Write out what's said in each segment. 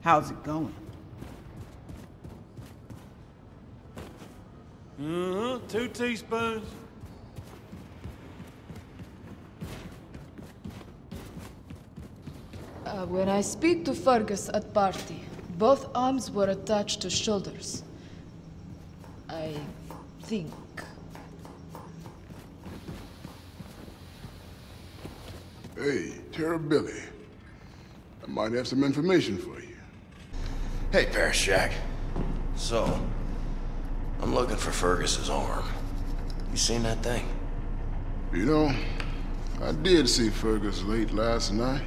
How's it going? 2 teaspoons. When I speak to Fergus at party, both arms were attached to shoulders. I think. Hey, Terror Billy. I might have some information for you. Hey, Paris Jack. So, I'm looking for Fergus's arm. You seen that thing? You know, I did see Fergus late last night.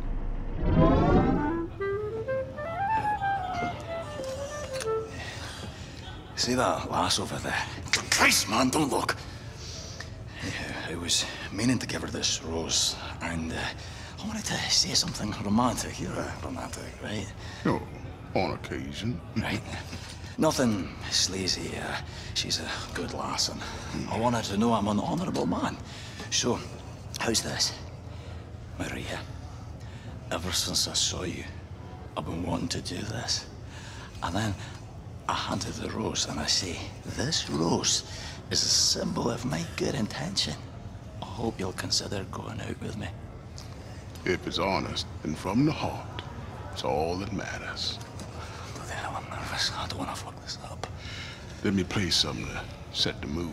See that lass over there? Christ, man, don't look. I was meaning to give her this rose, and I wanted to say something romantic. You're a romantic, right? Oh, on occasion. Right. Nothing sleazy. She's a good lass, and I wanted to know I'm an honorable man. So, how's this? Maria, ever since I saw you, I've been wanting to do this. And then I handed the rose, and I say, this rose is a symbol of my good intention. I hope you'll consider going out with me. If it's honest and from the heart, it's all that matters. Bloody hell, I'm nervous. I don't want to fuck this up. Let me play something to set the mood.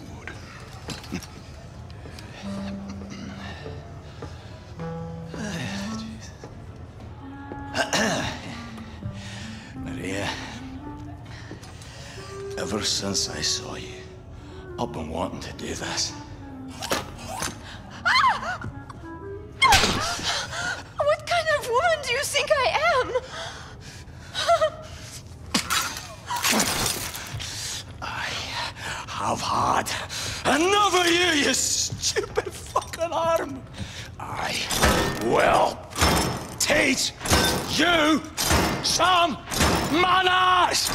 Maria, ever since I saw you, I've been wanting to do this. What kind of woman do you think I am? I have had enough of you, you stupid fucking arm. I will teach you some manners!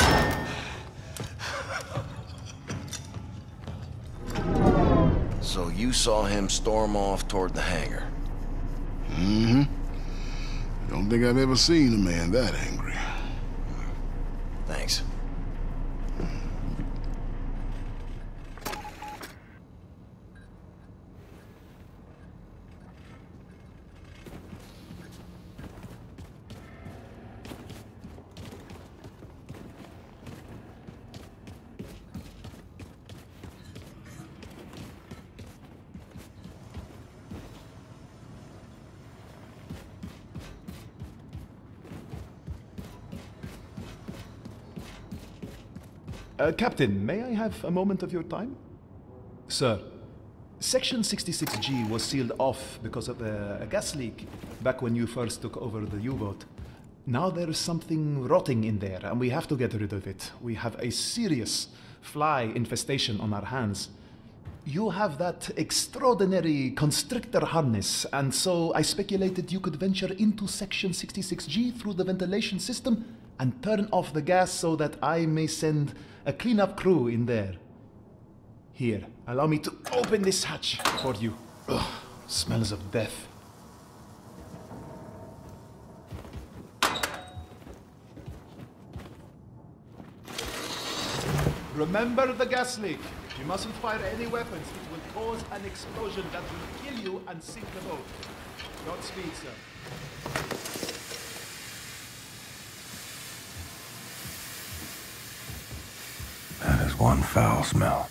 So you saw him storm off toward the hangar? Mm-hmm. Don't think I've ever seen a man that angry. Thanks. Captain, may I have a moment of your time? Sir, Section 66G was sealed off because of a gas leak back when you first took over the U-boat. Now there is something rotting in there, and we have to get rid of it. We have a serious fly infestation on our hands. You have that extraordinary constrictor harness, and so I speculated you could venture into Section 66G through the ventilation system and turn off the gas so that I may send a cleanup crew in there. Here, allow me to open this hatch for you. Ugh, smells of death. Remember the gas leak. You mustn't fire any weapons. It will cause an explosion that will kill you and sink the boat. Godspeed, sir. That is one foul smell.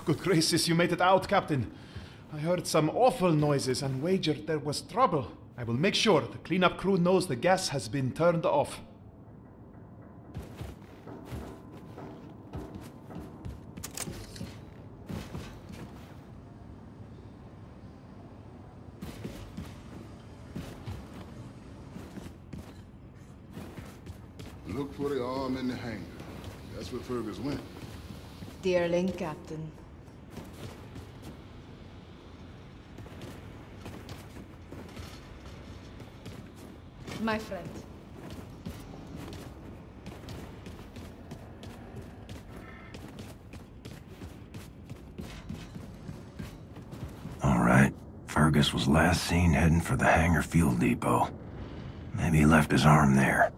Good gracious, you made it out, Captain. I heard some awful noises and wagered there was trouble. I will make sure the cleanup crew knows the gas has been turned off. Look for the arm in the hangar. That's where Fergus went. Dearling Captain. My friend. All right. Fergus was last seen heading for the hangar fuel depot. Maybe he left his arm there.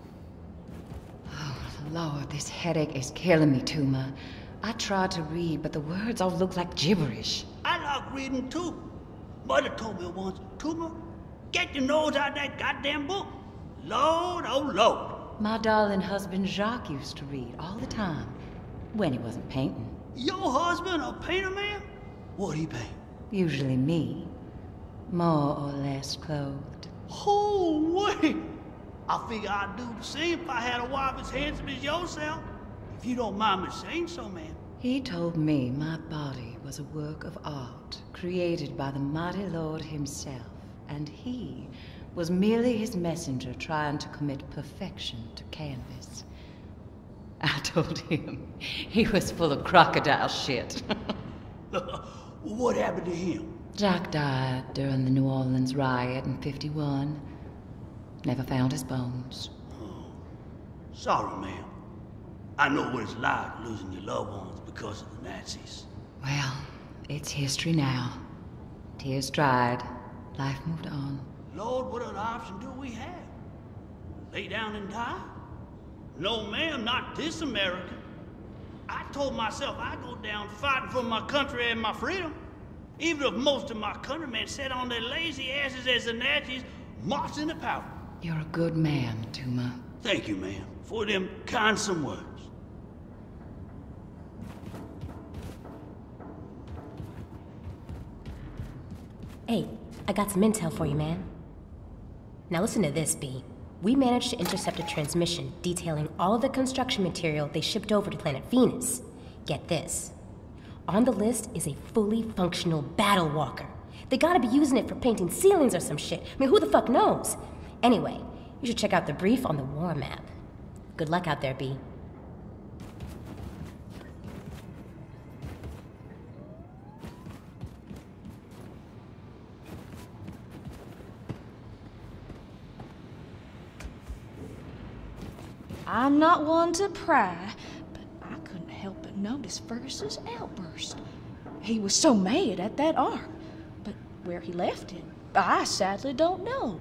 Oh, Lord, this headache is killing me, Tuma. I tried to read, but the words all look like gibberish. I like reading too. Mother told me once, Tuma, get your nose out that goddamn book. Lord, oh Lord. My darling husband Jacques used to read all the time, when he wasn't painting. Your husband a painter, man? What'd he paint? Usually me, more or less clothed. Oh, wait. I figure I'd do the same if I had a wife as handsome as yourself. If you don't mind me saying so, man. He told me my body was a work of art, created by the mighty Lord himself, and he was merely his messenger trying to commit perfection to canvas. I told him he was full of crocodile shit. What happened to him? Jacques died during the New Orleans riot in '51. Never found his bones. Oh, sorry, ma'am. I know what it's like losing your loved ones because of the Nazis. Well, it's history now. Tears dried. Life moved on. Lord, what other option do we have? Lay down and die? No, ma'am, not this America. I told myself I'd go down fighting for my country and my freedom. Even if most of my countrymen sat on their lazy asses as the Nazis marching the power. You're a good man, Tuma. Thank you, ma'am, for them kind words. Hey, I got some intel for you, man. Now listen to this, B. We managed to intercept a transmission detailing all of the construction material they shipped over to planet Venus. Get this. On the list is a fully functional battle walker. They gotta be using it for painting ceilings or some shit. I mean, who the fuck knows? Anyway, you should check out the brief on the war map. Good luck out there, B. I'm not one to pry, but I couldn't help but notice Fergus's outburst. He was so mad at that arm, but where he left it, I sadly don't know.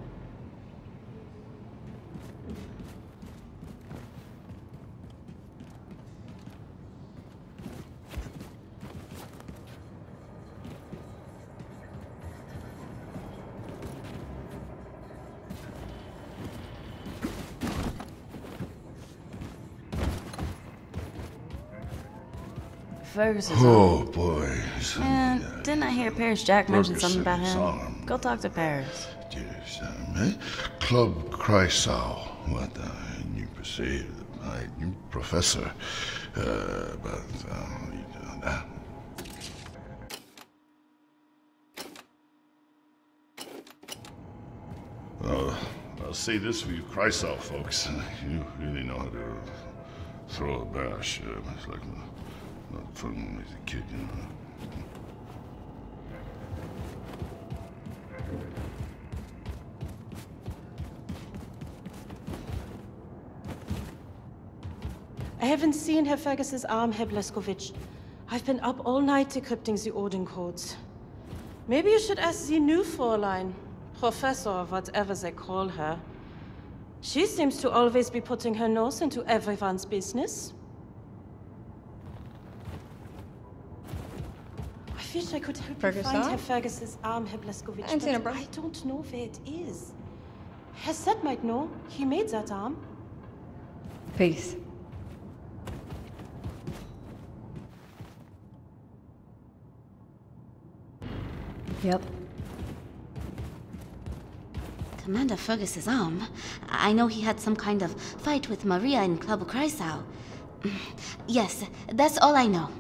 Fergus's Oh, arm. boy. Didn't I hear Paris Jack mention something about Fergus's him? arm. Go talk to Paris. Club Kreisau. What you perceive, you professor, I'll say this for you Kreisau folks. You really know how to throw a bash. It's like not from when I was a kid, you know. I haven't seen Herr Fergus's arm, Herr Blazkowicz. I've been up all night decrypting the Odin codes. Maybe you should ask the new Fräulein, Professor, whatever they call her. She seems to always be putting her nose into everyone's business. I wish I could help you find Herr Fergus's arm, Herr Blazkowicz, but I don't know where it is. Herr Set might know. He made that arm. Peace. Yep. Commander Fergus's arm. I know he had some kind of fight with Maria in Club Kreisau. Yes, that's all I know.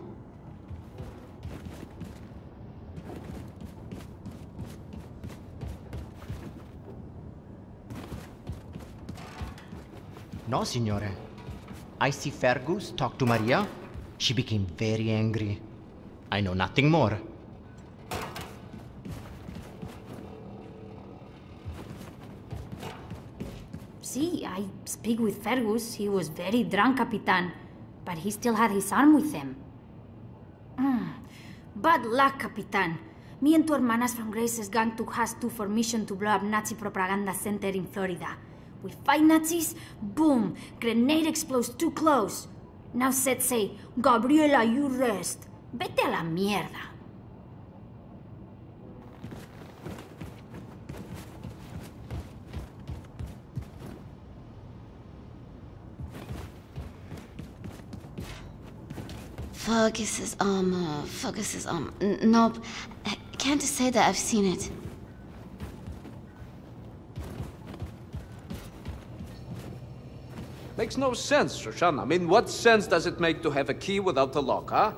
No, signore. I see Fergus talk to Maria. She became very angry. I know nothing more. See, I speak with Fergus. He was very drunk, Capitan. But he still had his arm with him. Bad luck, Capitan. Me and two hermanas from Grace's gang took Has-2 for mission to blow up Nazi propaganda center in Florida. We fight Nazis, boom, grenade explodes too close. Now Seth say, Gabriela, you rest. Vete a la mierda. Fergus's arm. Nope. Can't say that I've seen it. Makes no sense, Shoshana. I mean, what sense does it make to have a key without a lock, huh?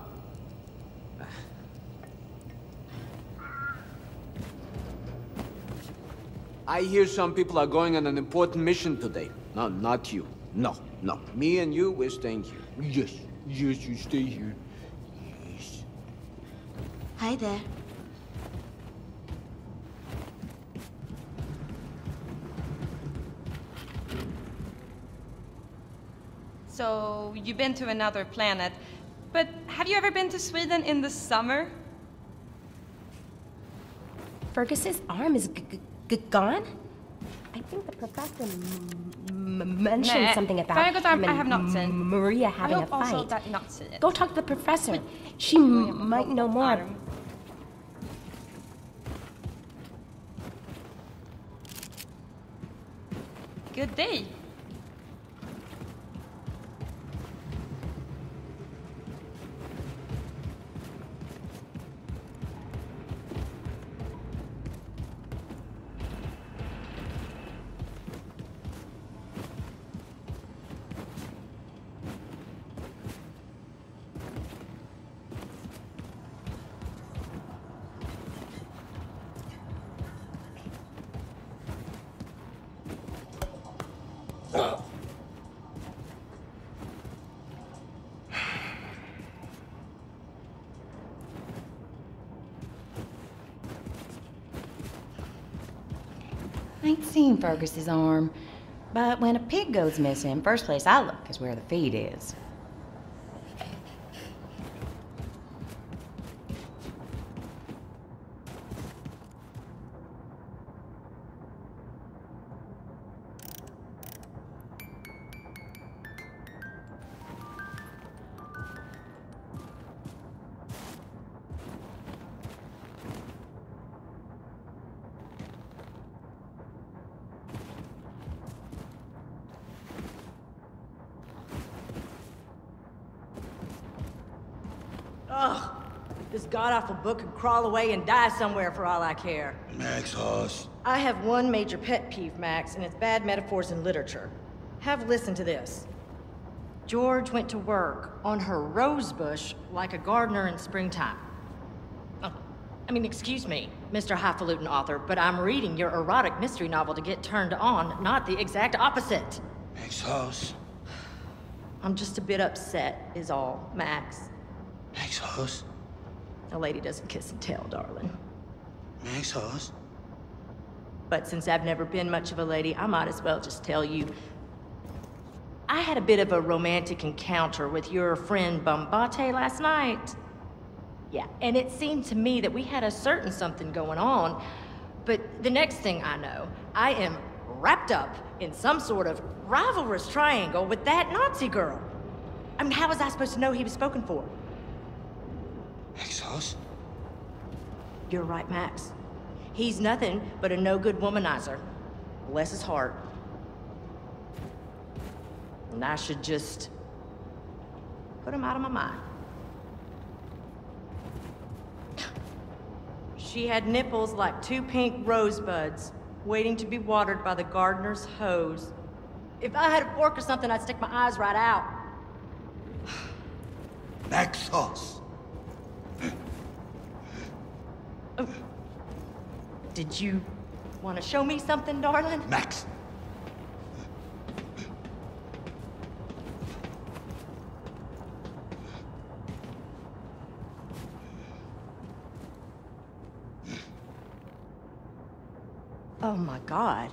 I hear some people are going on an important mission today. No, not you. No. Me and you, we're staying here. Yes, you stay here. Yes. Hi there. So, you've been to another planet, but have you ever been to Sweden in the summer? Fergus's arm is gone? I think the professor mentioned something about Fergus' arm I have not seen. Maria having I hope a fight. also that you not see it. Go talk to the professor. She might know more. Good day. I ain't seen Fergus's arm, but when a pig goes missing, first place I look is where the feed is. Ugh! This god-awful book could crawl away and die somewhere for all I care. Max Hoss. I have one major pet peeve, Max, and it's bad metaphors in literature. Have listened to this. George went to work on her rose bush like a gardener in springtime. Oh, I mean, excuse me, Mr. Highfalutin author, but I'm reading your erotic mystery novel to get turned on, not the exact opposite. Max Hoss. I'm just a bit upset, is all, Max. Max Hoss. A lady doesn't kiss and tell, darling. Max Hoss. But since I've never been much of a lady, I might as well just tell you. I had a bit of a romantic encounter with your friend Bombate last night. Yeah, and it seemed to me that we had a certain something going on. But the next thing I know, I am wrapped up in some sort of rivalrous triangle with that Nazi girl. I mean, how was I supposed to know he was spoken for? Max Hoss? You're right, Max. He's nothing but a no-good womanizer. Bless his heart. And I should just put him out of my mind. She had nipples like 2 pink rosebuds, waiting to be watered by the gardener's hose. If I had a fork or something, I'd stick my eyes right out. Maxos. Did you want to show me something, darling? Max. Oh my God.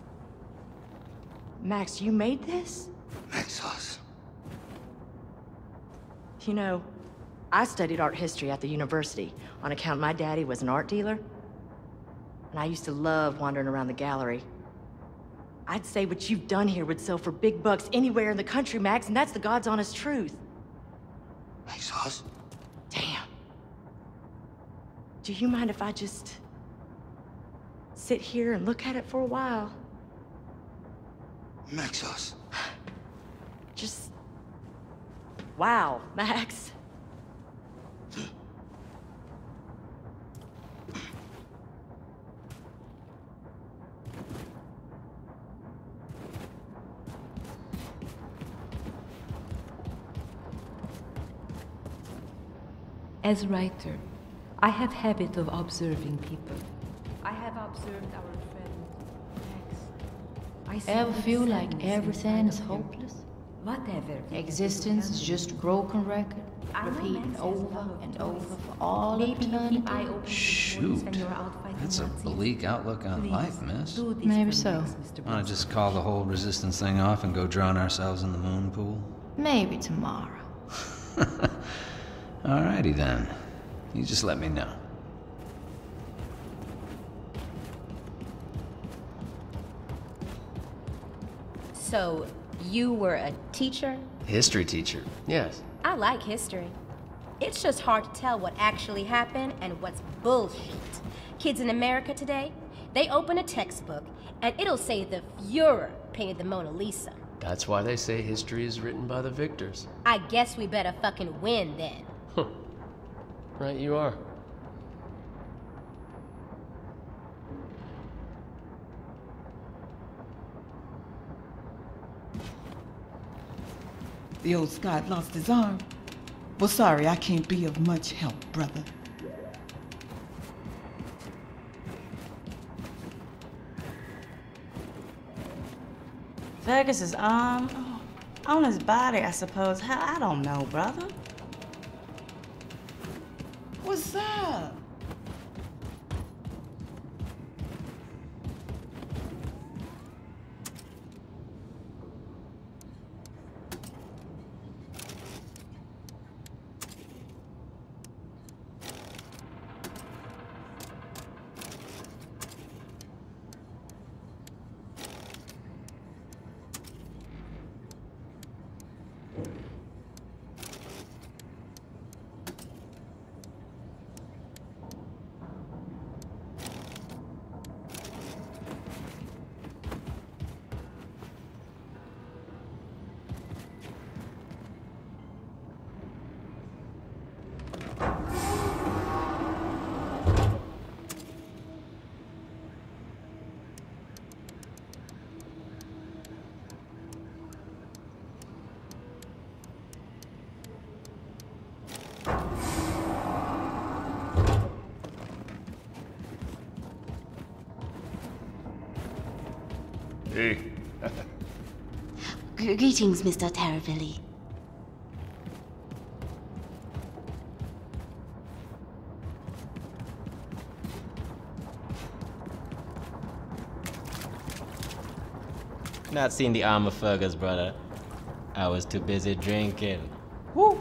Max, you made this? Maxos. You know, I studied art history at the university on account my daddy was an art dealer. And I used to love wandering around the gallery. I'd say what you've done here would sell for big bucks anywhere in the country, Max, and that's the God's honest truth. Maxos. Damn. Do you mind if I just sit here and look at it for a while? Maxos. Just... wow, Max. As writer, I have habit of observing people. I have observed our friend Max. Ever feel like everything is hopeless? Whatever. Existence is just a broken record, repeating over and over for all eternity. Shoot. That's a bleak outlook on life, miss. Maybe so. Wanna just call the whole resistance thing off and go drown ourselves in the moon pool? Maybe tomorrow. Alrighty then. You just let me know. So, you were a teacher? History teacher, yes. I like history. It's just hard to tell what actually happened and what's bullshit. Kids in America today, they open a textbook and it'll say the Fuhrer painted the Mona Lisa. That's why they say history is written by the victors. I guess we better fucking win then. Right you are. The old Scot lost his arm. Well, sorry, I can't be of much help, brother. Fergus's arm? Oh, on his body, I suppose. Hell, I don't know, brother. What's up? Hey. Greetings, Mr. Terravilli. Not seen the arm of Fergus, brother. I was too busy drinking. Woo!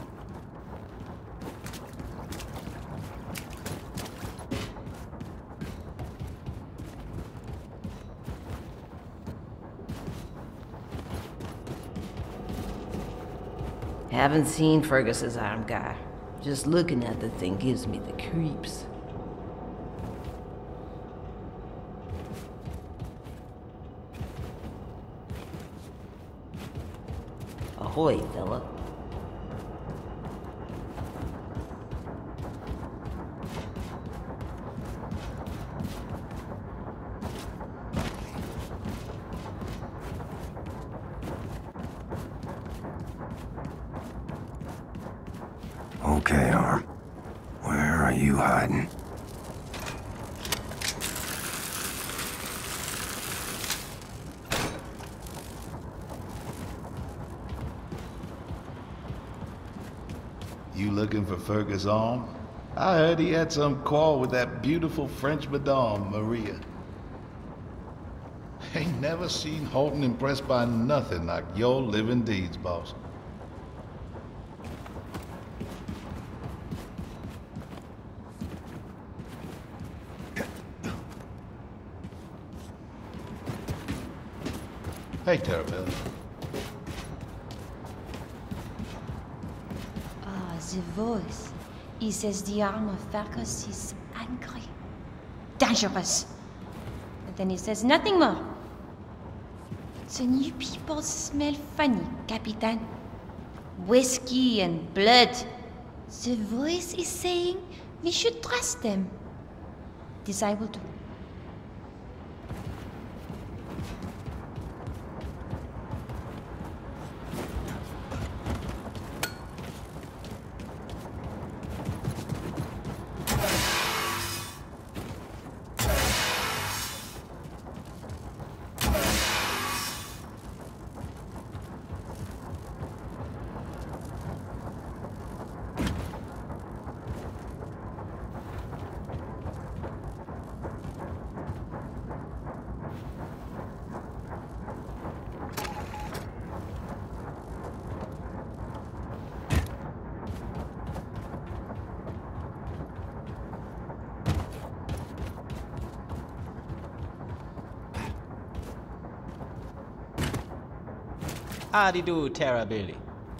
Haven't seen Fergus's arm, guy. Just looking at the thing gives me the creeps. Ahoy, fella. Okay, Arm. Where are you hiding? You looking for Fergus Arm? I heard he had some quarrel with that beautiful French madame, Maria. Ain't never seen Holton impressed by nothing like your living deeds, boss. Hey, Terrabelle. Ah, the voice. He says the arm of Fergus is angry, dangerous. But then he says nothing more. The new people smell funny, Capitan. Whiskey and blood. The voice is saying we should trust them. This I will do. Howdy do, Terrabelle.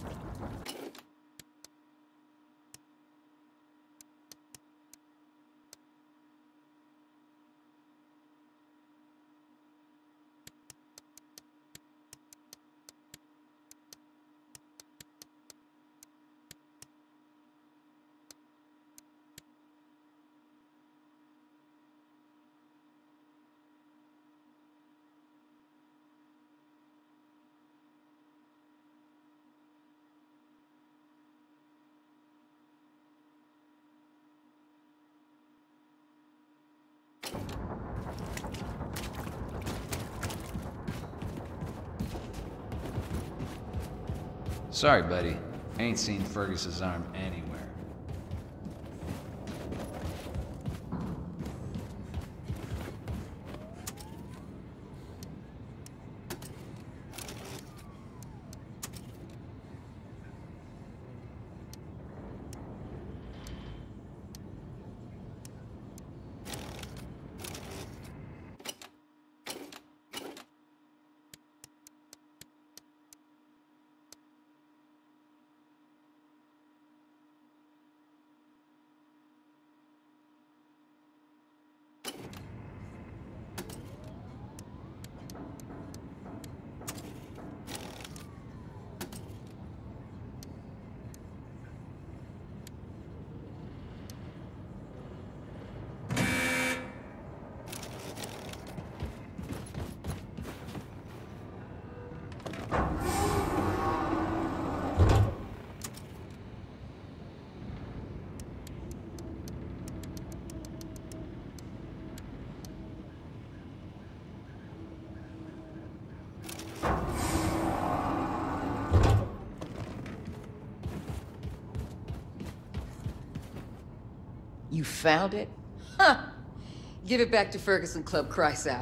Sorry, buddy. Ain't seen Fergus's arm anywhere. You found it? Huh! Give it back to Ferguson Club Kreisau.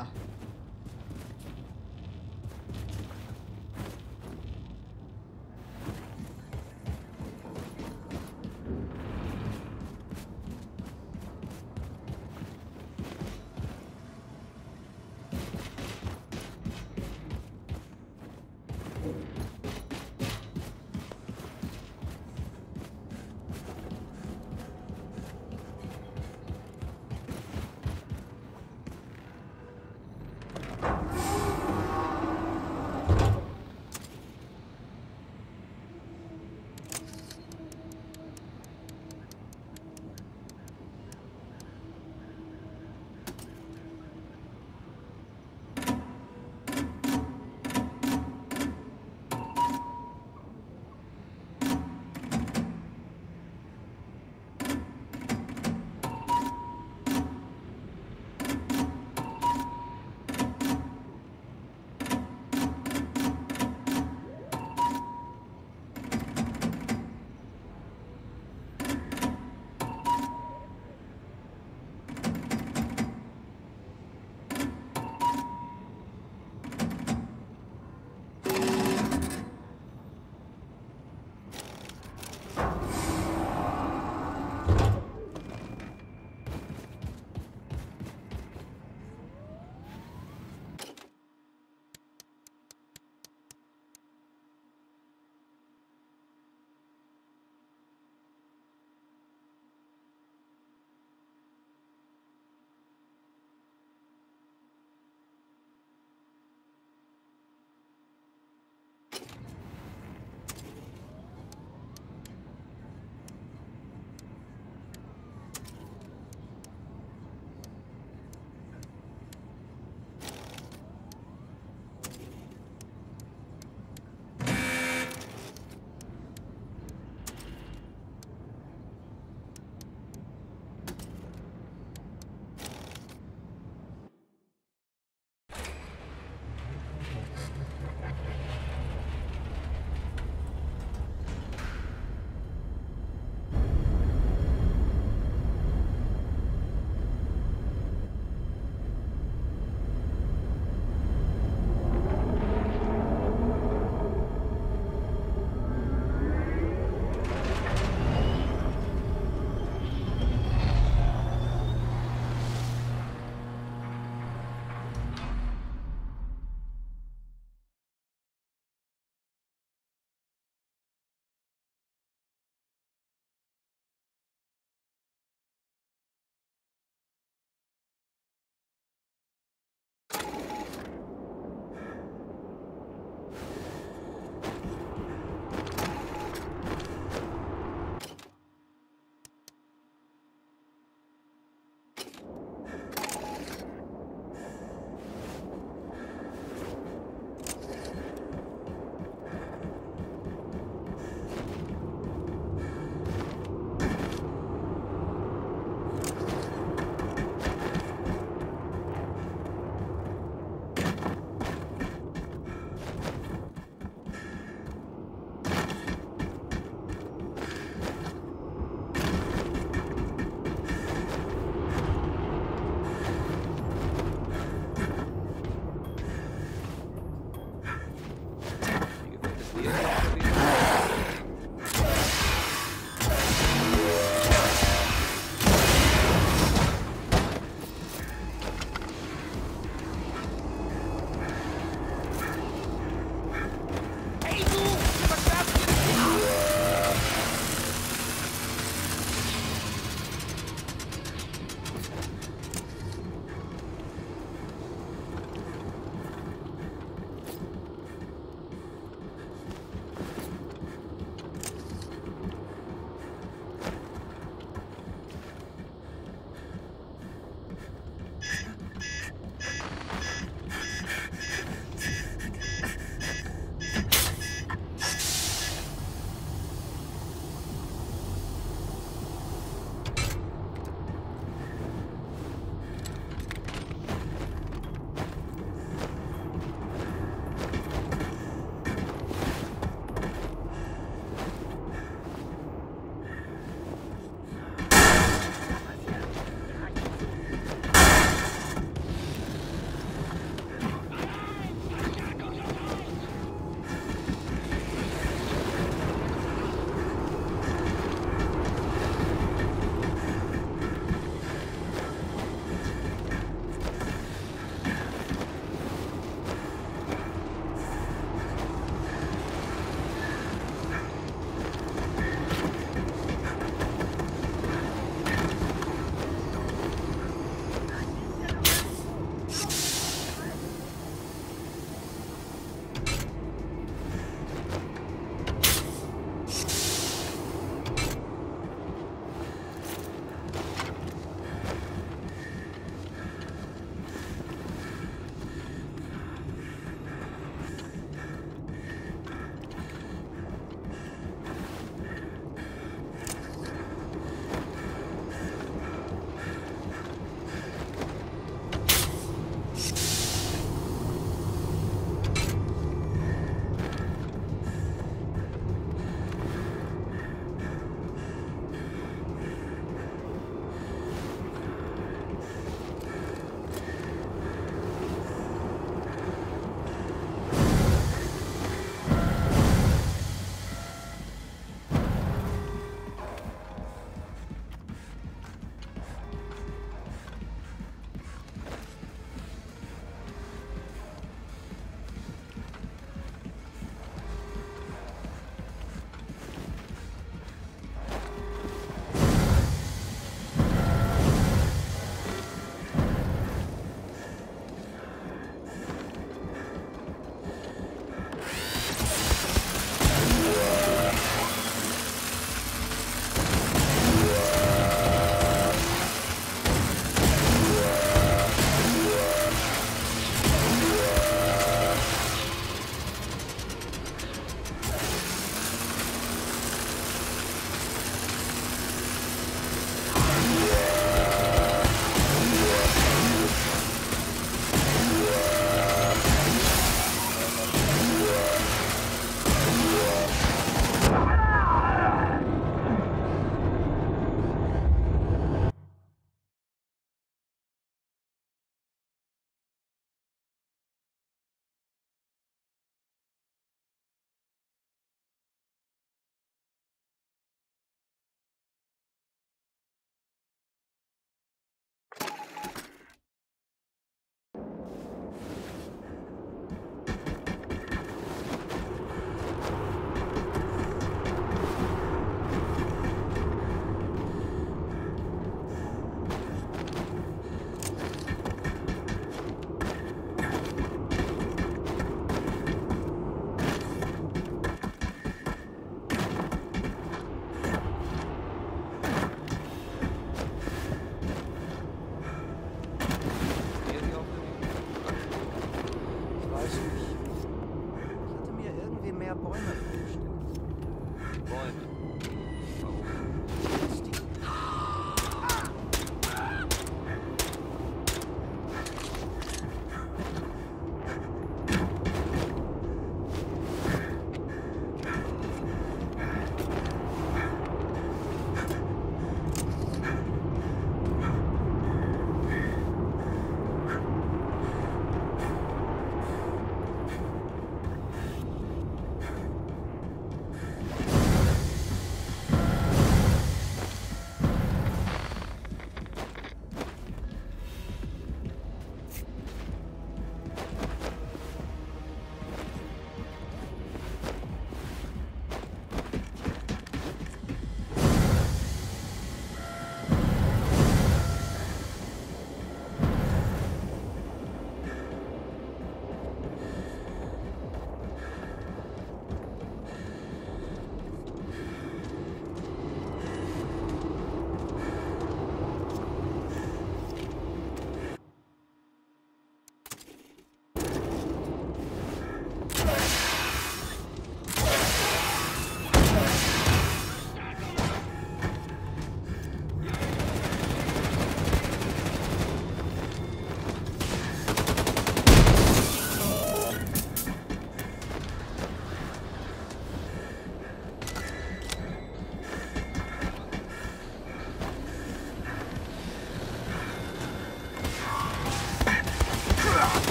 deployment.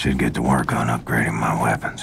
Should get to work on upgrading my weapons.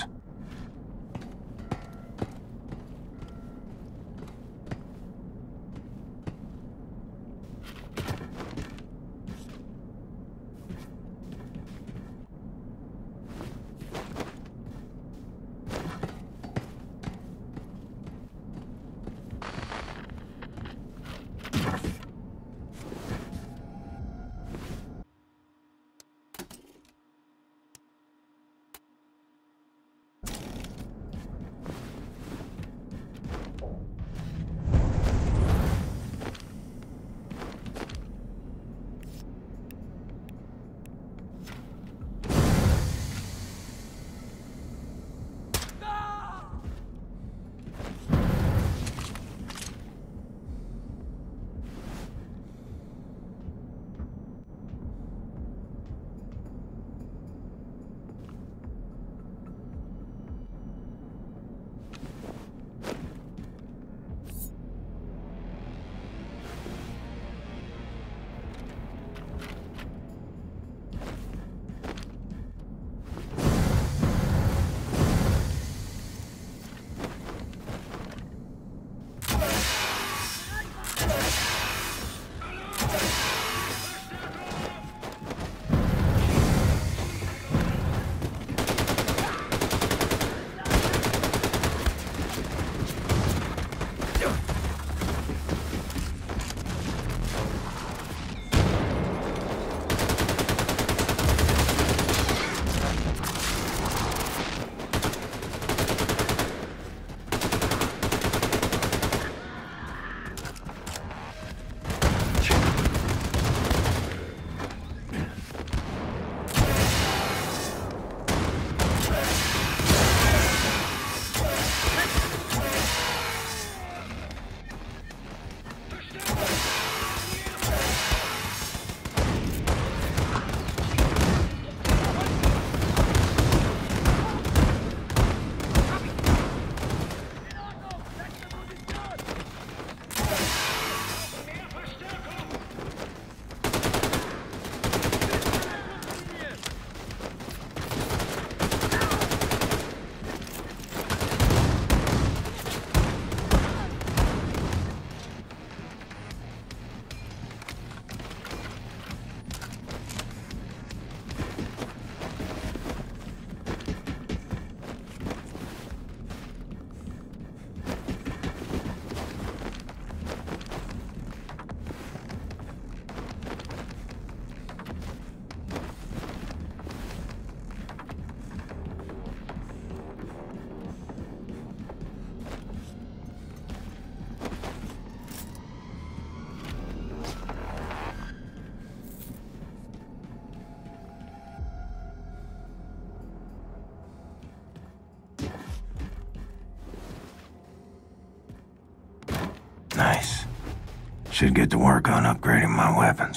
Nice. Should get to work on upgrading my weapons.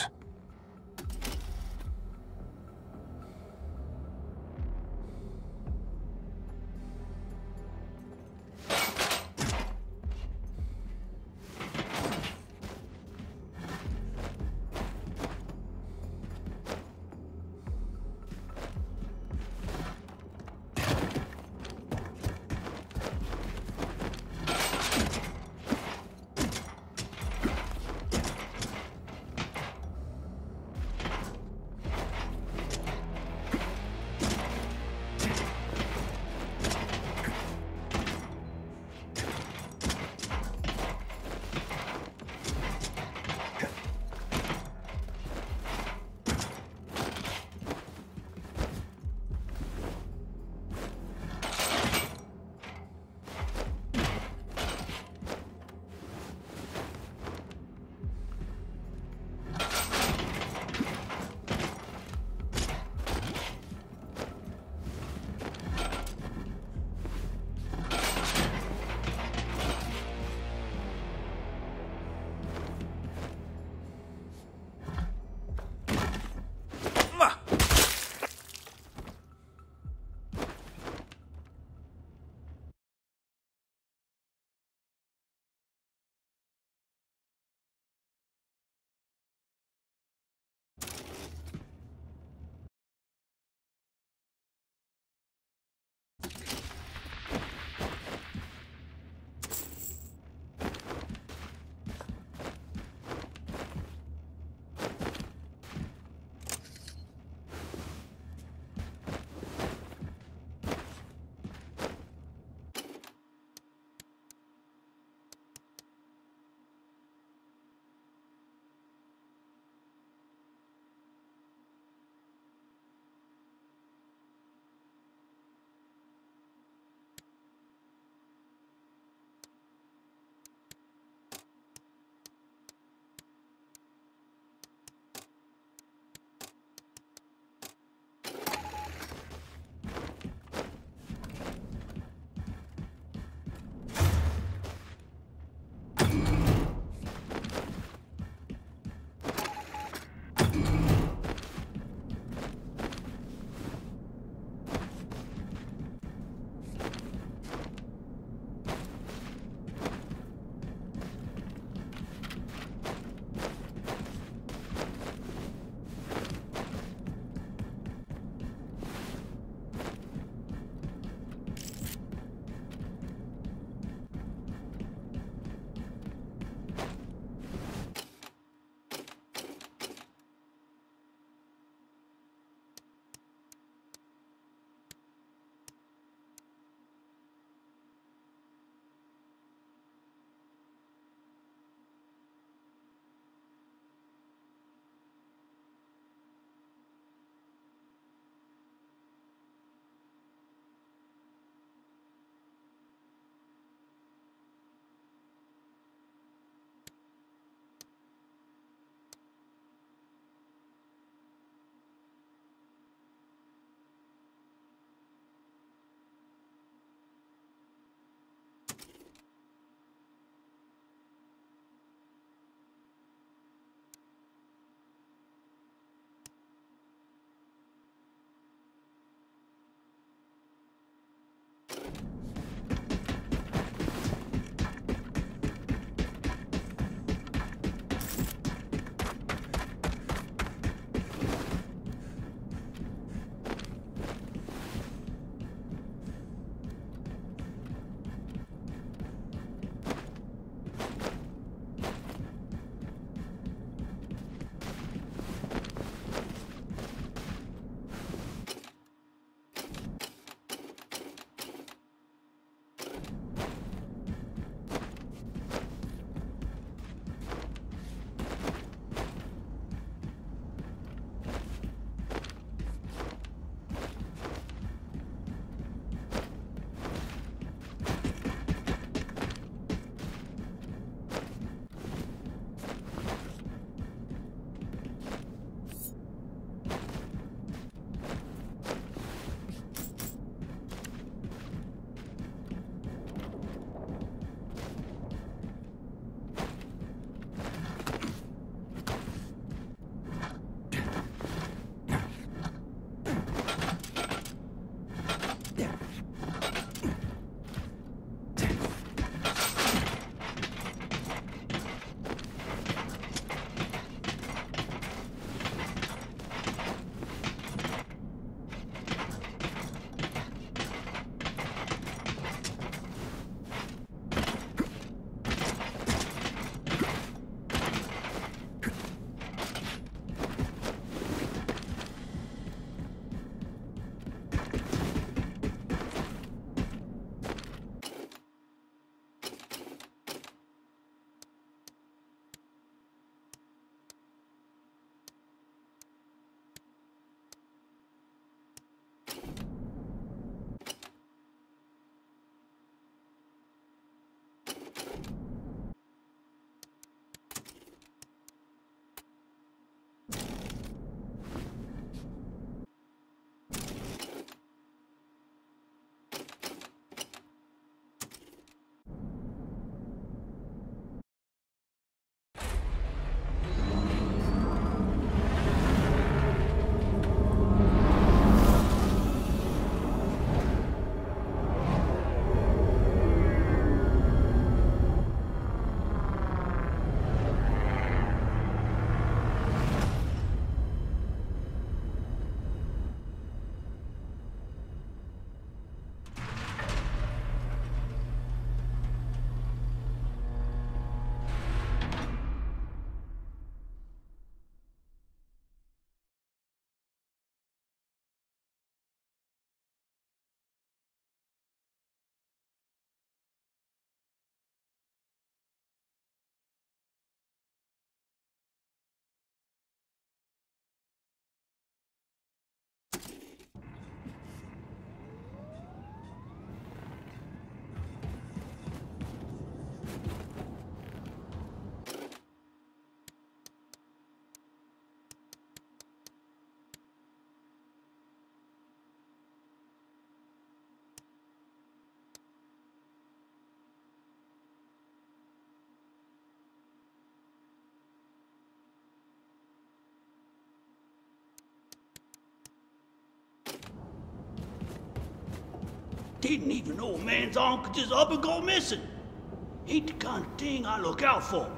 didn't even know a man's arm could just up and go missing. Ain't the kind of thing I look out for.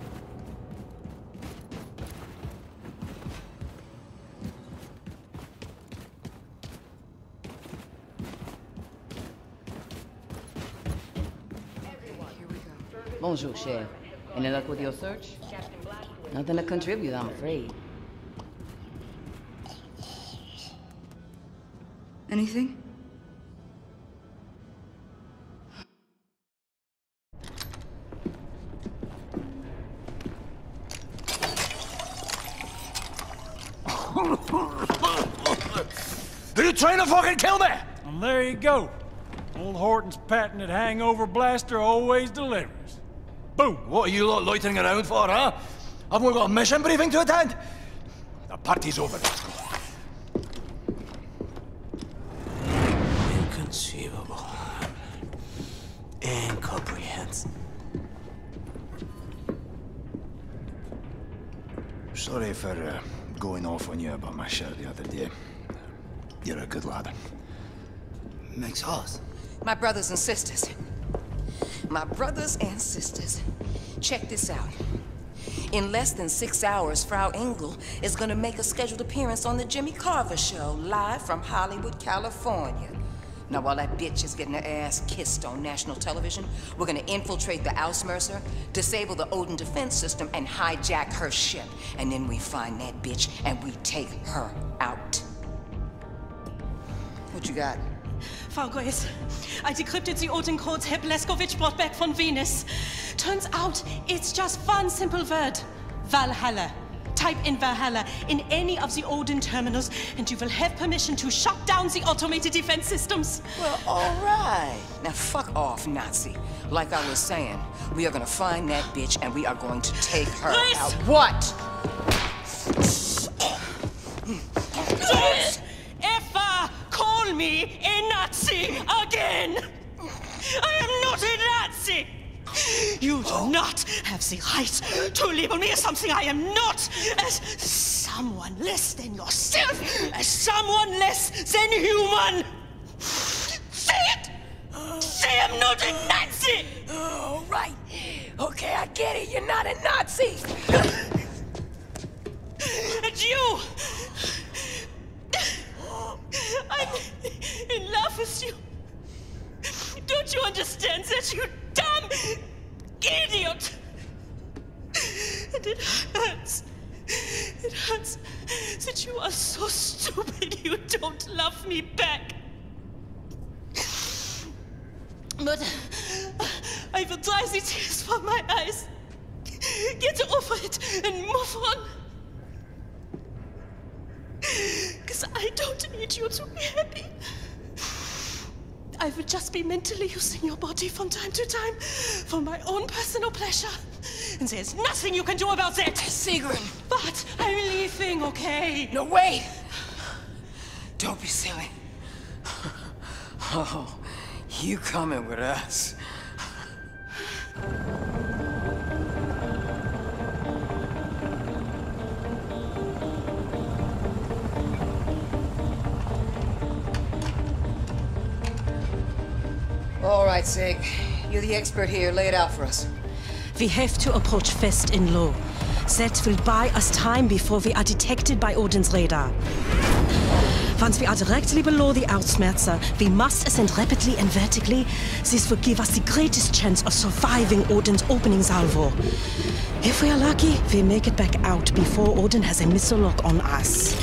Bonjour, Chef. Any luck with your search? Nothing to contribute, I'm afraid. Anything? Are you trying to fucking kill me? And there you go. Old Horton's patented hangover blaster always delivers. Boom! What are you lot loitering around for, huh? Haven't we got a mission briefing to attend? The party's over. Inconceivable. Incomprehensible. Sorry for going off on you about my shirt the other day. You're a good lad. Makes us. My brothers and sisters. My brothers and sisters. Check this out. In less than 6 hours, Frau Engel is gonna make a scheduled appearance on the Jimmy Carver Show, live from Hollywood, California. Now, while that bitch is getting her ass kissed on national television, we're gonna infiltrate the Ausmercer, disable the Odin defense system, and hijack her ship. And then we find that bitch, and we take her out. What you got? Frau Grace, I decrypted the Odin codes Herr Blazkowicz brought back from Venus. Turns out it's just one simple word. Valhalla. Type in Valhalla in any of the Odin terminals and you will have permission to shut down the automated defense systems. Well, all right. Now fuck off, Nazi. Like I was saying, we are gonna find that bitch and we are going to take her Grace! out. What? Don't ever call me a Nazi again! I am not a Nazi! You do not have the right to label me as something I am not, as someone less than yourself, as someone less than human! Say it! Say I'm not a Nazi! All right. Okay, I get it. You're not a Nazi. And you! I'm in love with you. Don't you understand that, you dumb idiot? And it hurts. It hurts that you are so stupid you don't love me back. But I will dry the tears from my eyes. Get over it and move on. Because I don't need you to be happy. I will just be mentally using your body from time to time for my own personal pleasure. And there's nothing you can do about that. Sigrun. But I'm leaving, okay? No, wait. Don't be silly. Oh, you coming with us. All right, Sig. You're the expert here. Lay it out for us. We have to approach fast and low. That will buy us time before we are detected by Odin's radar. Once we are directly below the Ausmerzer, we must ascend rapidly and vertically. This will give us the greatest chance of surviving Odin's opening salvo. If we are lucky, we make it back out before Odin has a missile lock on us.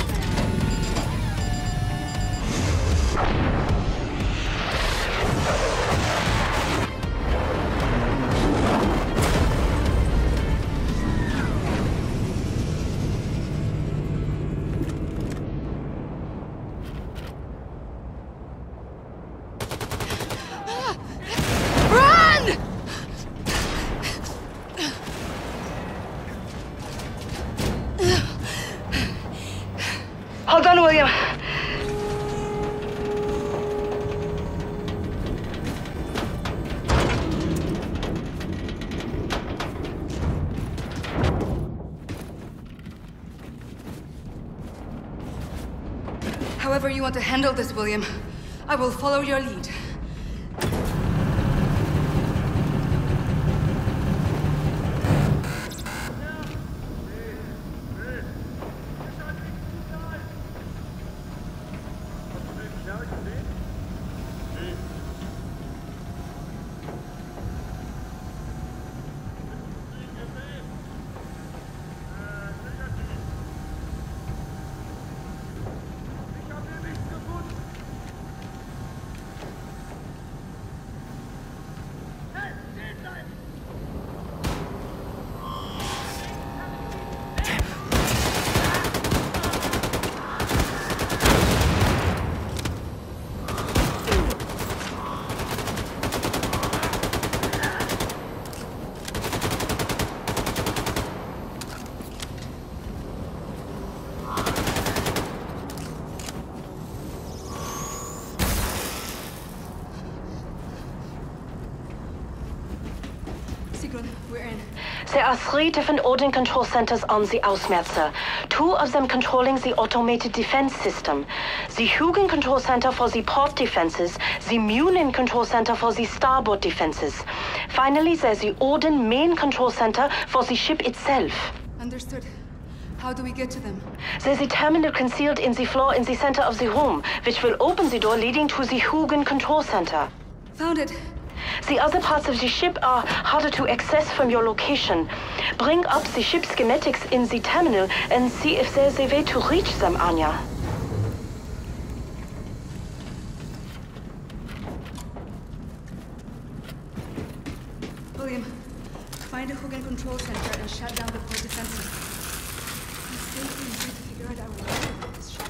Hold on, William. However you want to handle this, William, I will follow your lead. There are 3 different Odin control centers on the Ausmerzer. 2 of them controlling the automated defense system. The Hugin control center for the port defenses, the Munin control center for the starboard defenses. Finally, there's the Odin main control center for the ship itself. Understood. How do we get to them? There's a terminal concealed in the floor in the center of the room, which will open the door leading to the Hugin control center. Found it. The other parts of the ship are harder to access from your location. Bring up the ship schematics in the terminal and see if there's a way to reach them, Anya. William, find a Hugin control center and shut down the port defenses. I'm still trying to figure out our way with this ship.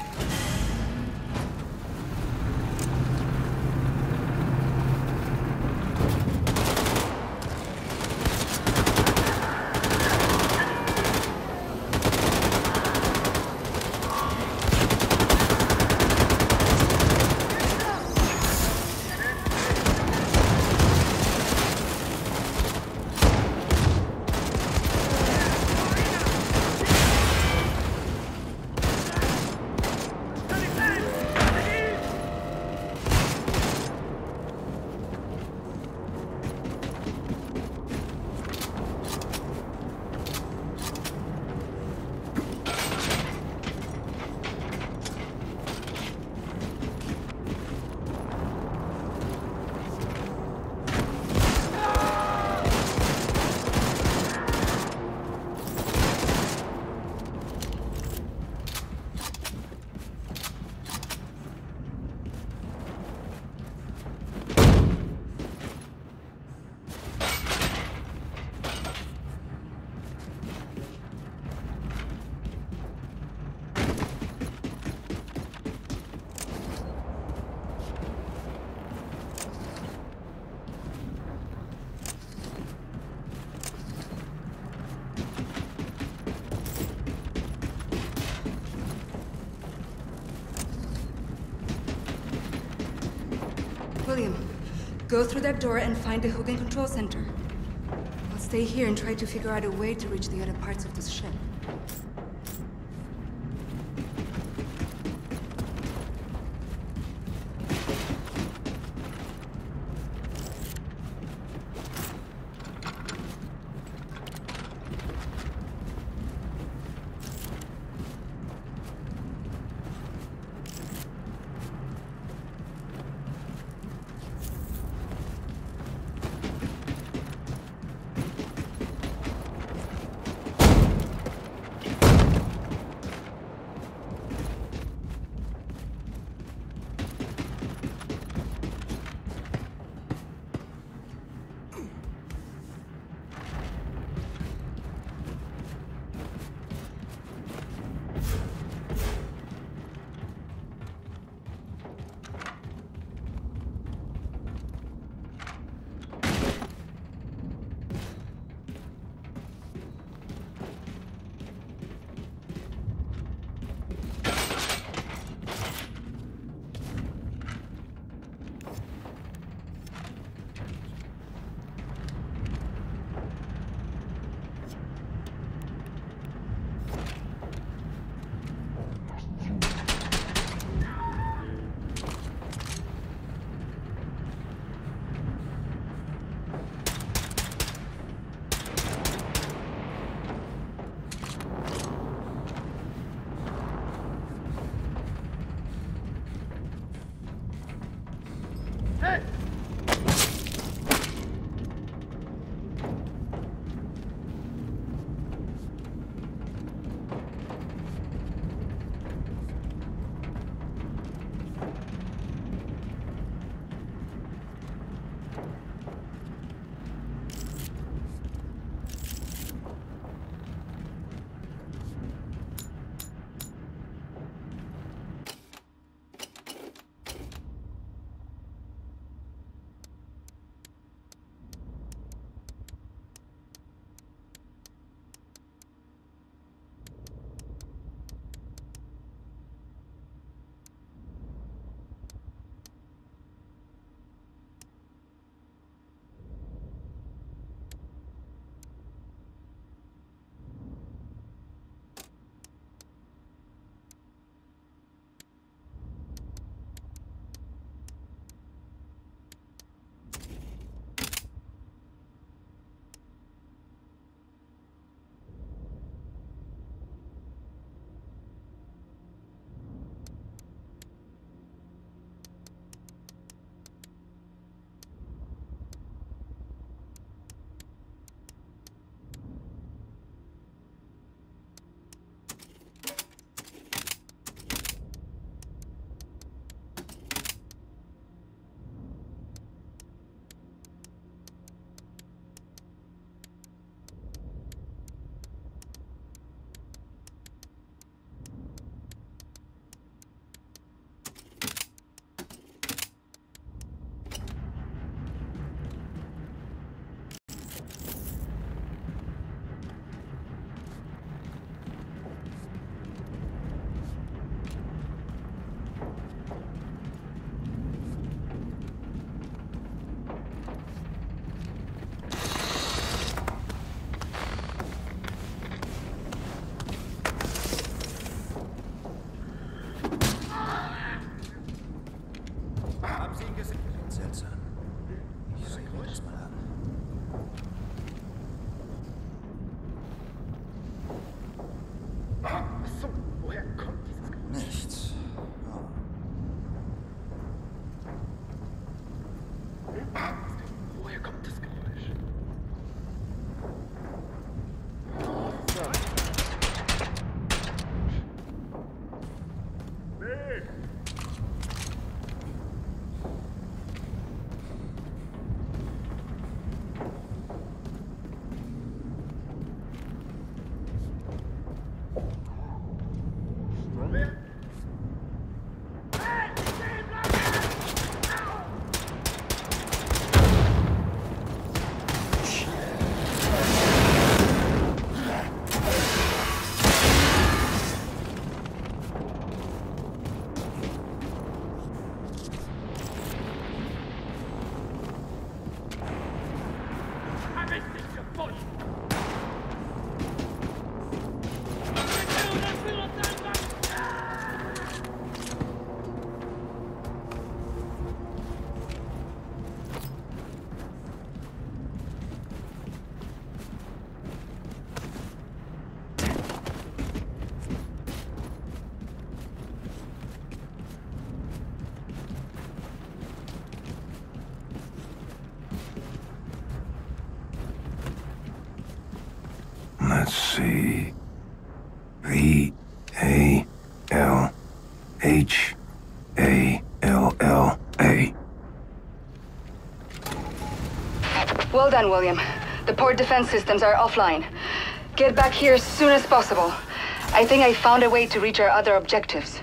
William, go through that door and find the Hugin control center. I'll stay here and try to figure out a way to reach the other parts of this ship. Let's see. V-A-L-H-A-L-L-A. Well done, William. The port defense systems are offline. Get back here as soon as possible. I think I found a way to reach our other objectives.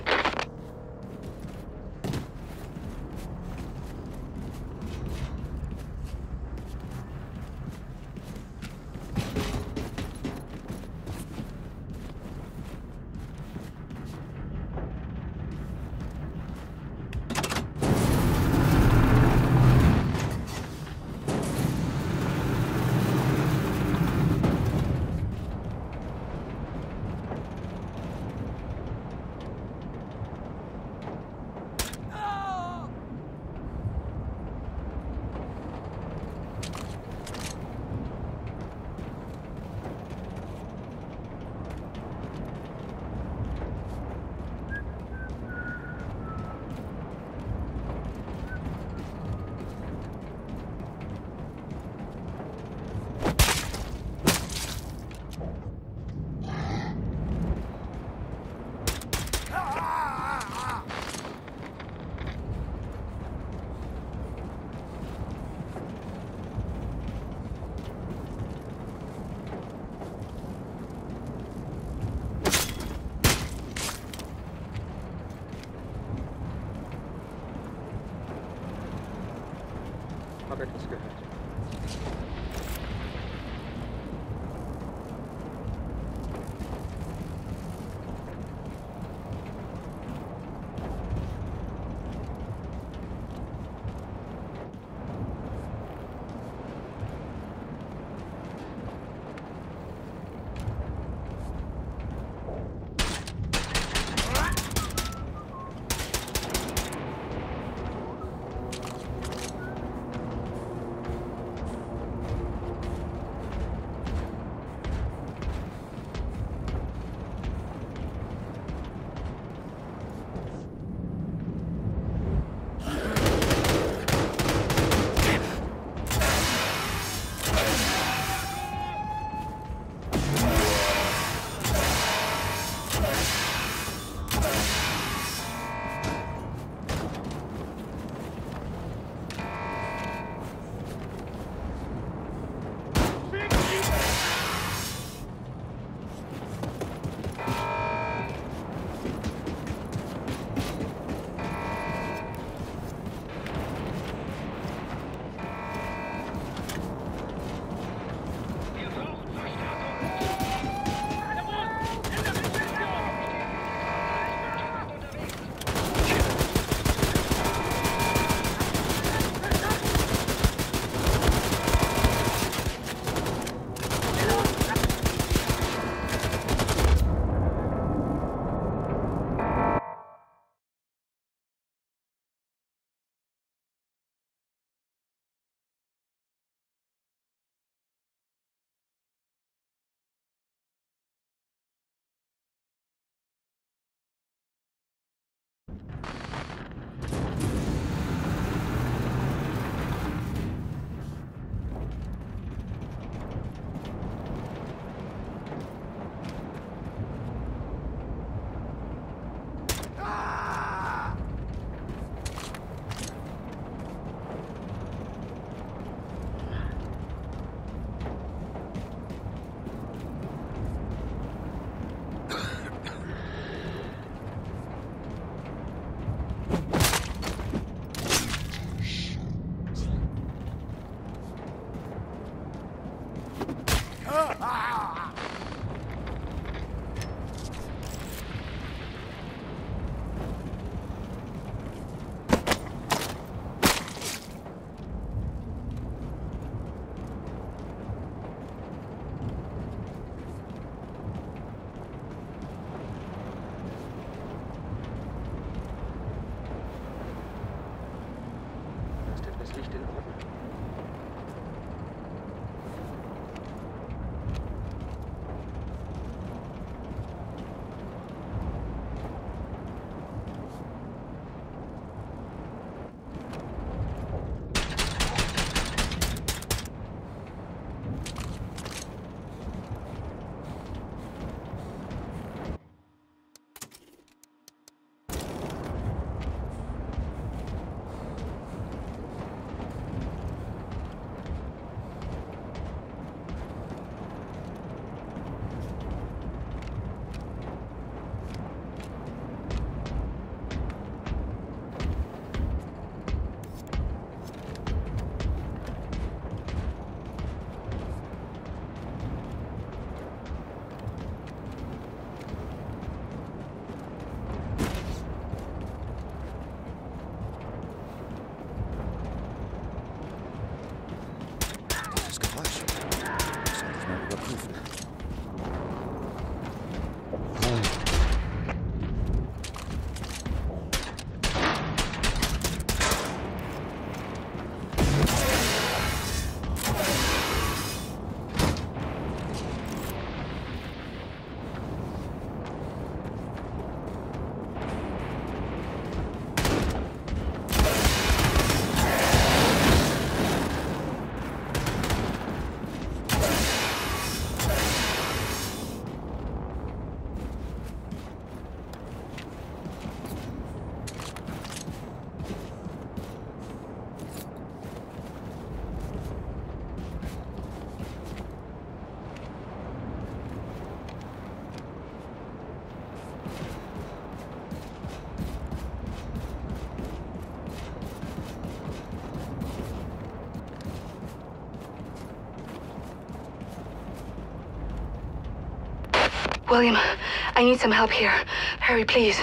William, I need some help here. Hurry, please.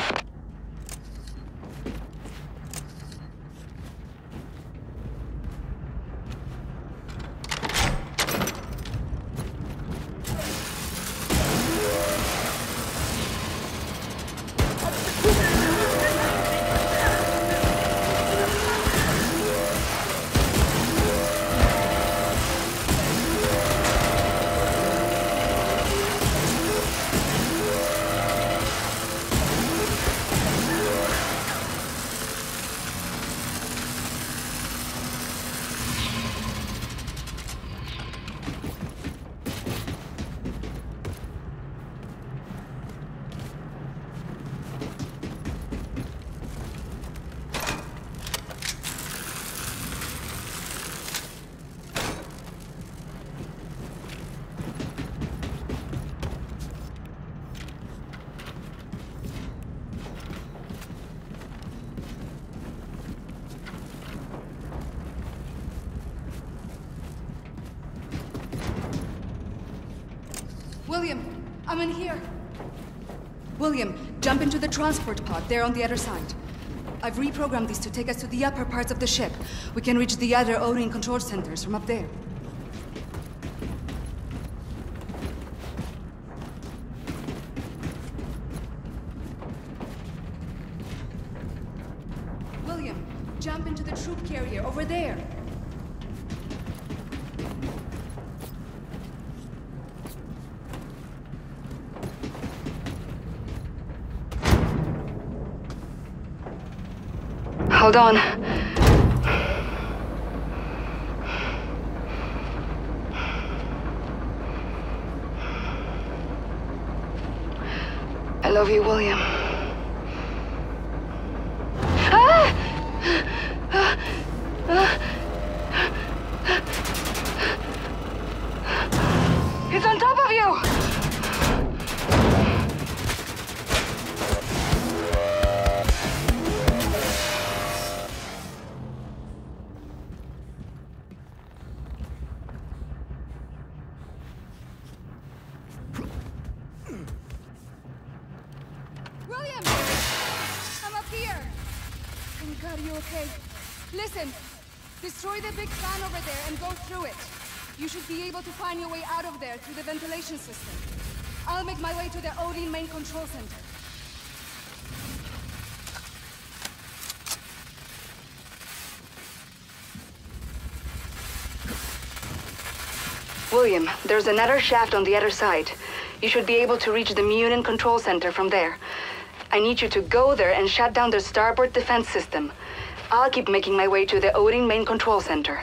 William, I'm in here. William, jump into the transport pod. They're on the other side. I've reprogrammed these to take us to the upper parts of the ship. We can reach the other Odin control centers from up there. William, jump into the troop carrier over there. Hold on. I love you, William. It's on top of you! William! I'm up here! Thank God you're okay. Listen, destroy the big fan over there and go through it. You should be able to find your way out of there through the ventilation system. I'll make my way to the Odin main control center. William, there's another shaft on the other side. You should be able to reach the Munin control center from there. I need you to go there and shut down the starboard defense system. I'll keep making my way to the Odin main control center.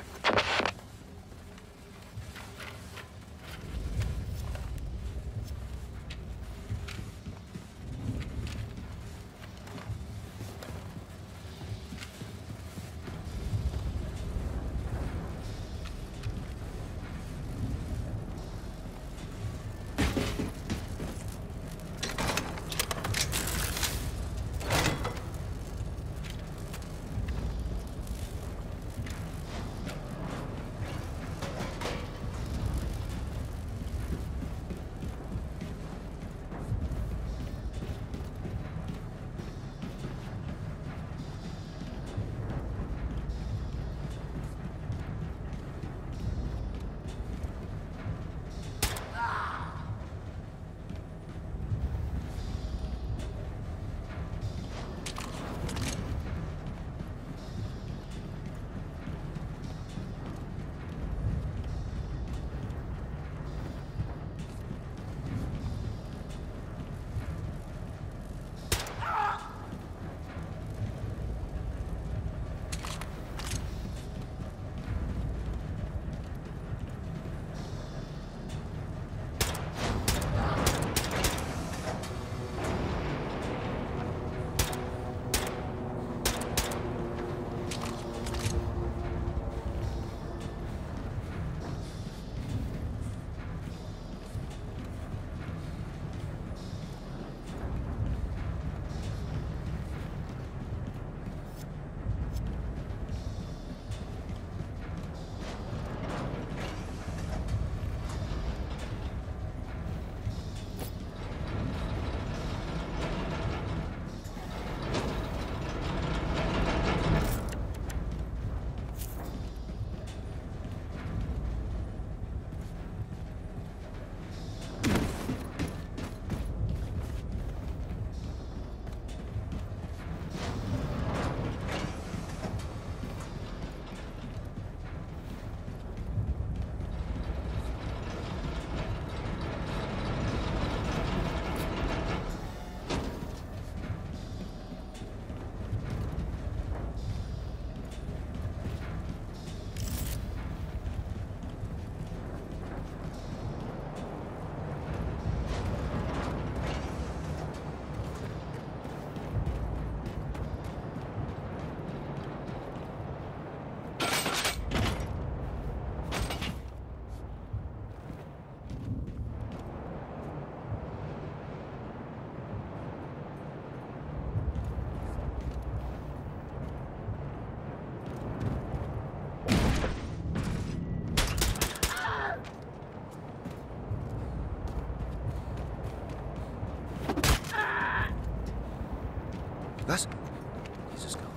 Was? Dieses Geräusch.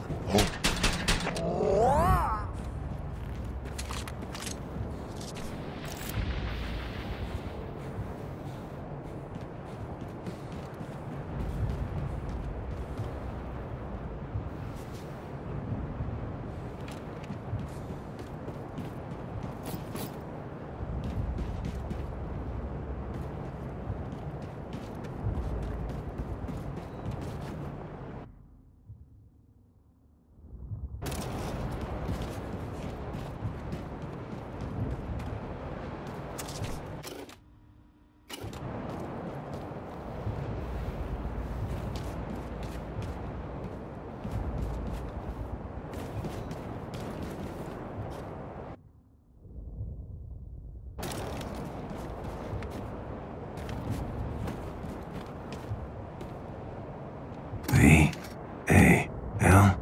V-A-L?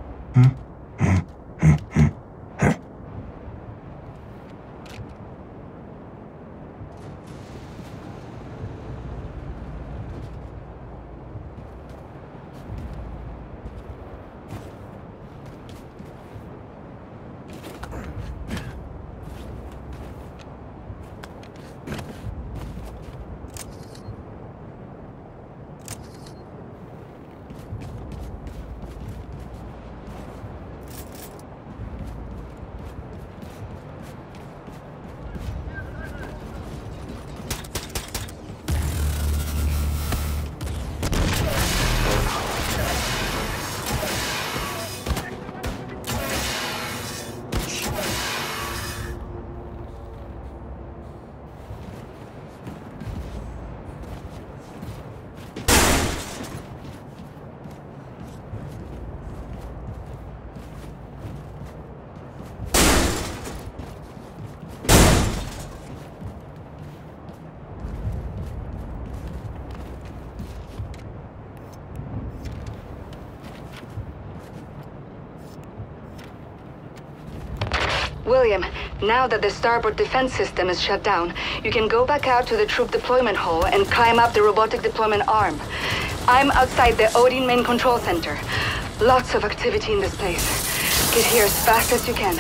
William, now that the starboard defense system is shut down, you can go back out to the troop deployment hall and climb up the robotic deployment arm. I'm outside the Odin main control center. Lots of activity in this place. Get here as fast as you can.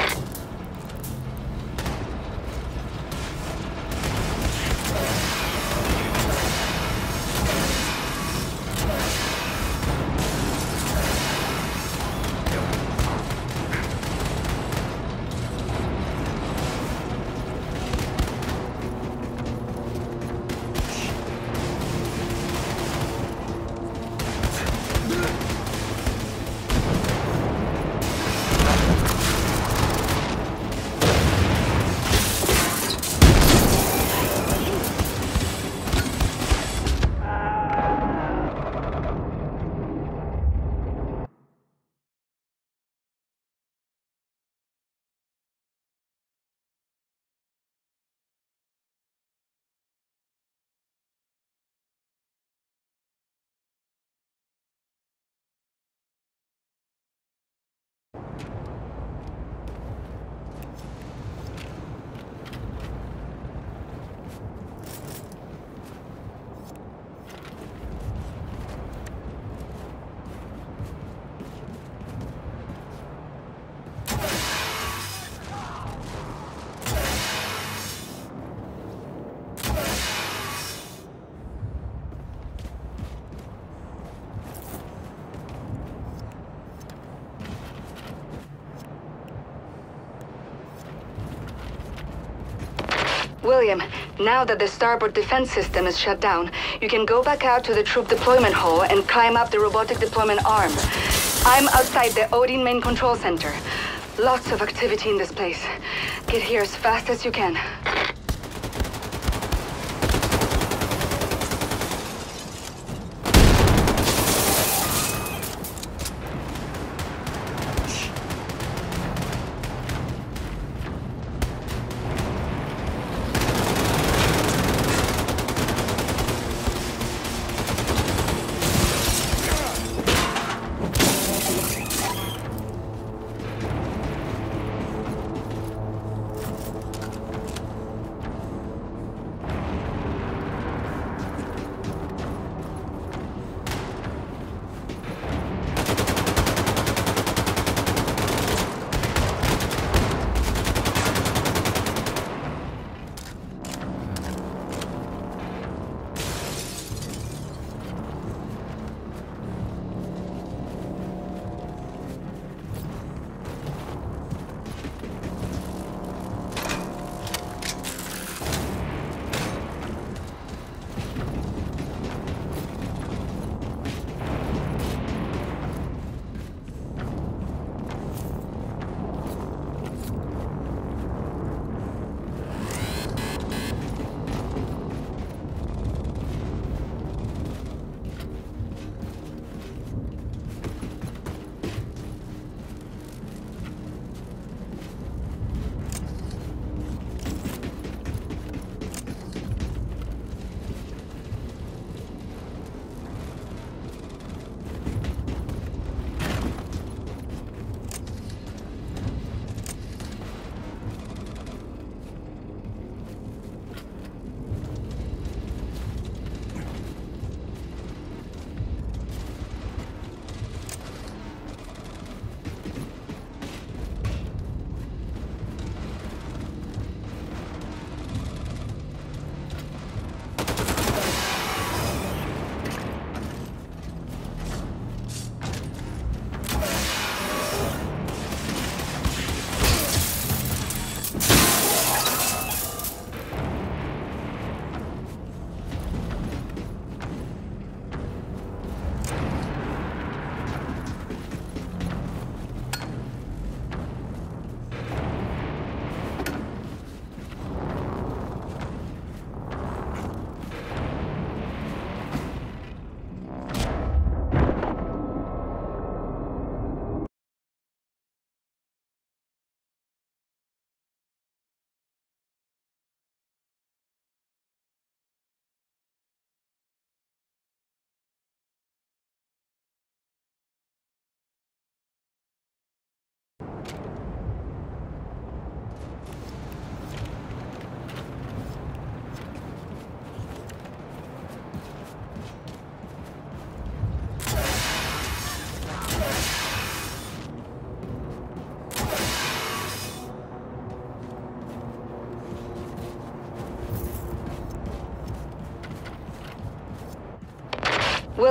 William, now that the starboard defense system is shut down, you can go back out to the troop deployment hall and climb up the robotic deployment arm. I'm outside the Odin main control center. Lots of activity in this place. Get here as fast as you can.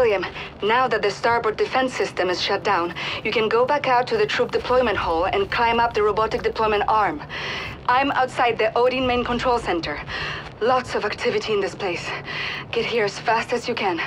William, now that the starboard defense system is shut down, you can go back out to the troop deployment hall and climb up the robotic deployment arm. I'm outside the Odin main control center. Lots of activity in this place. Get here as fast as you can.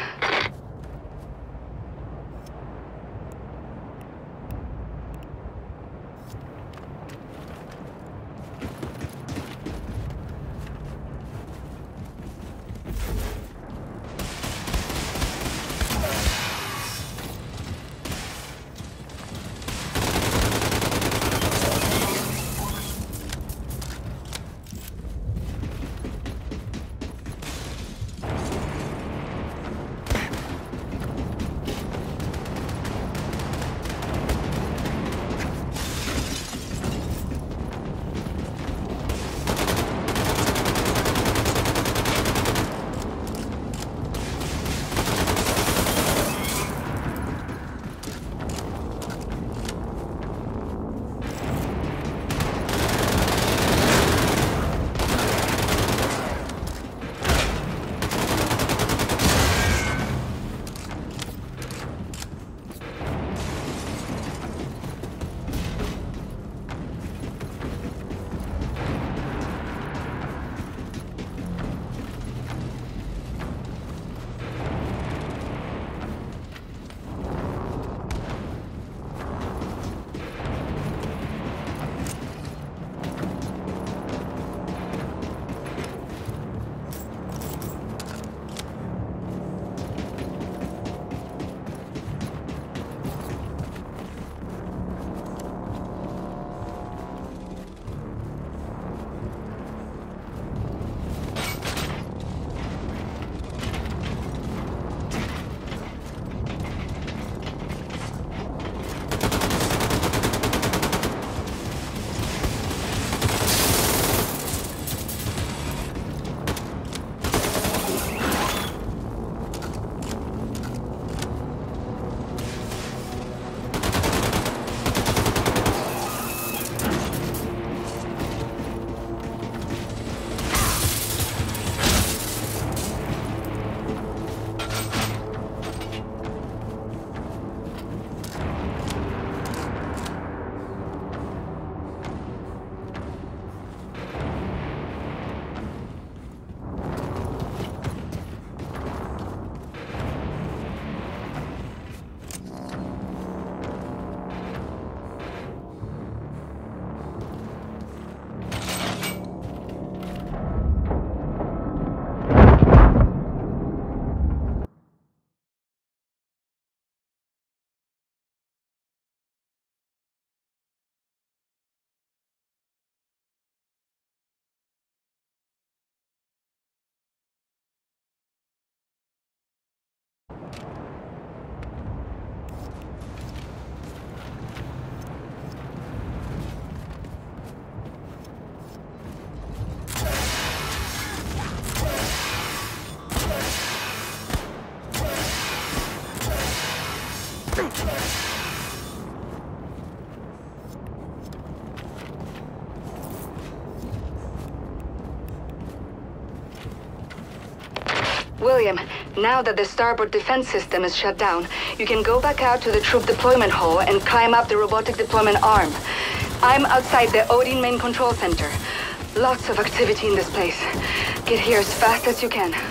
William, now that the starboard defense system is shut down, you can go back out to the troop deployment hall and climb up the robotic deployment arm. I'm outside the Odin main control center. Lots of activity in this place. Get here as fast as you can.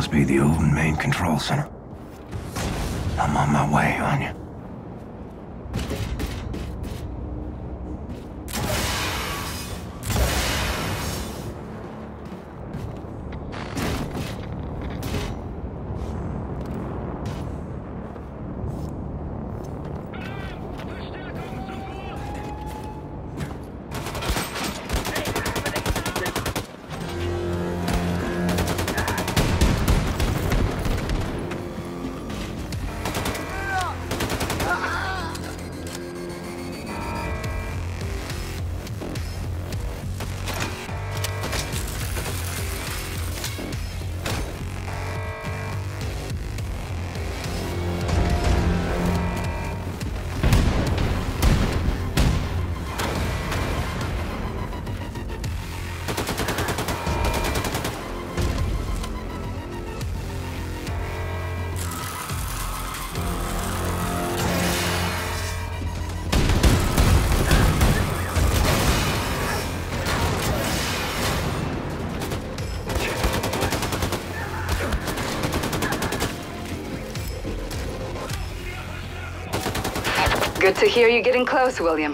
Must be the Odin main control center. I'm on my way, Anya. Good to hear you're getting close, William.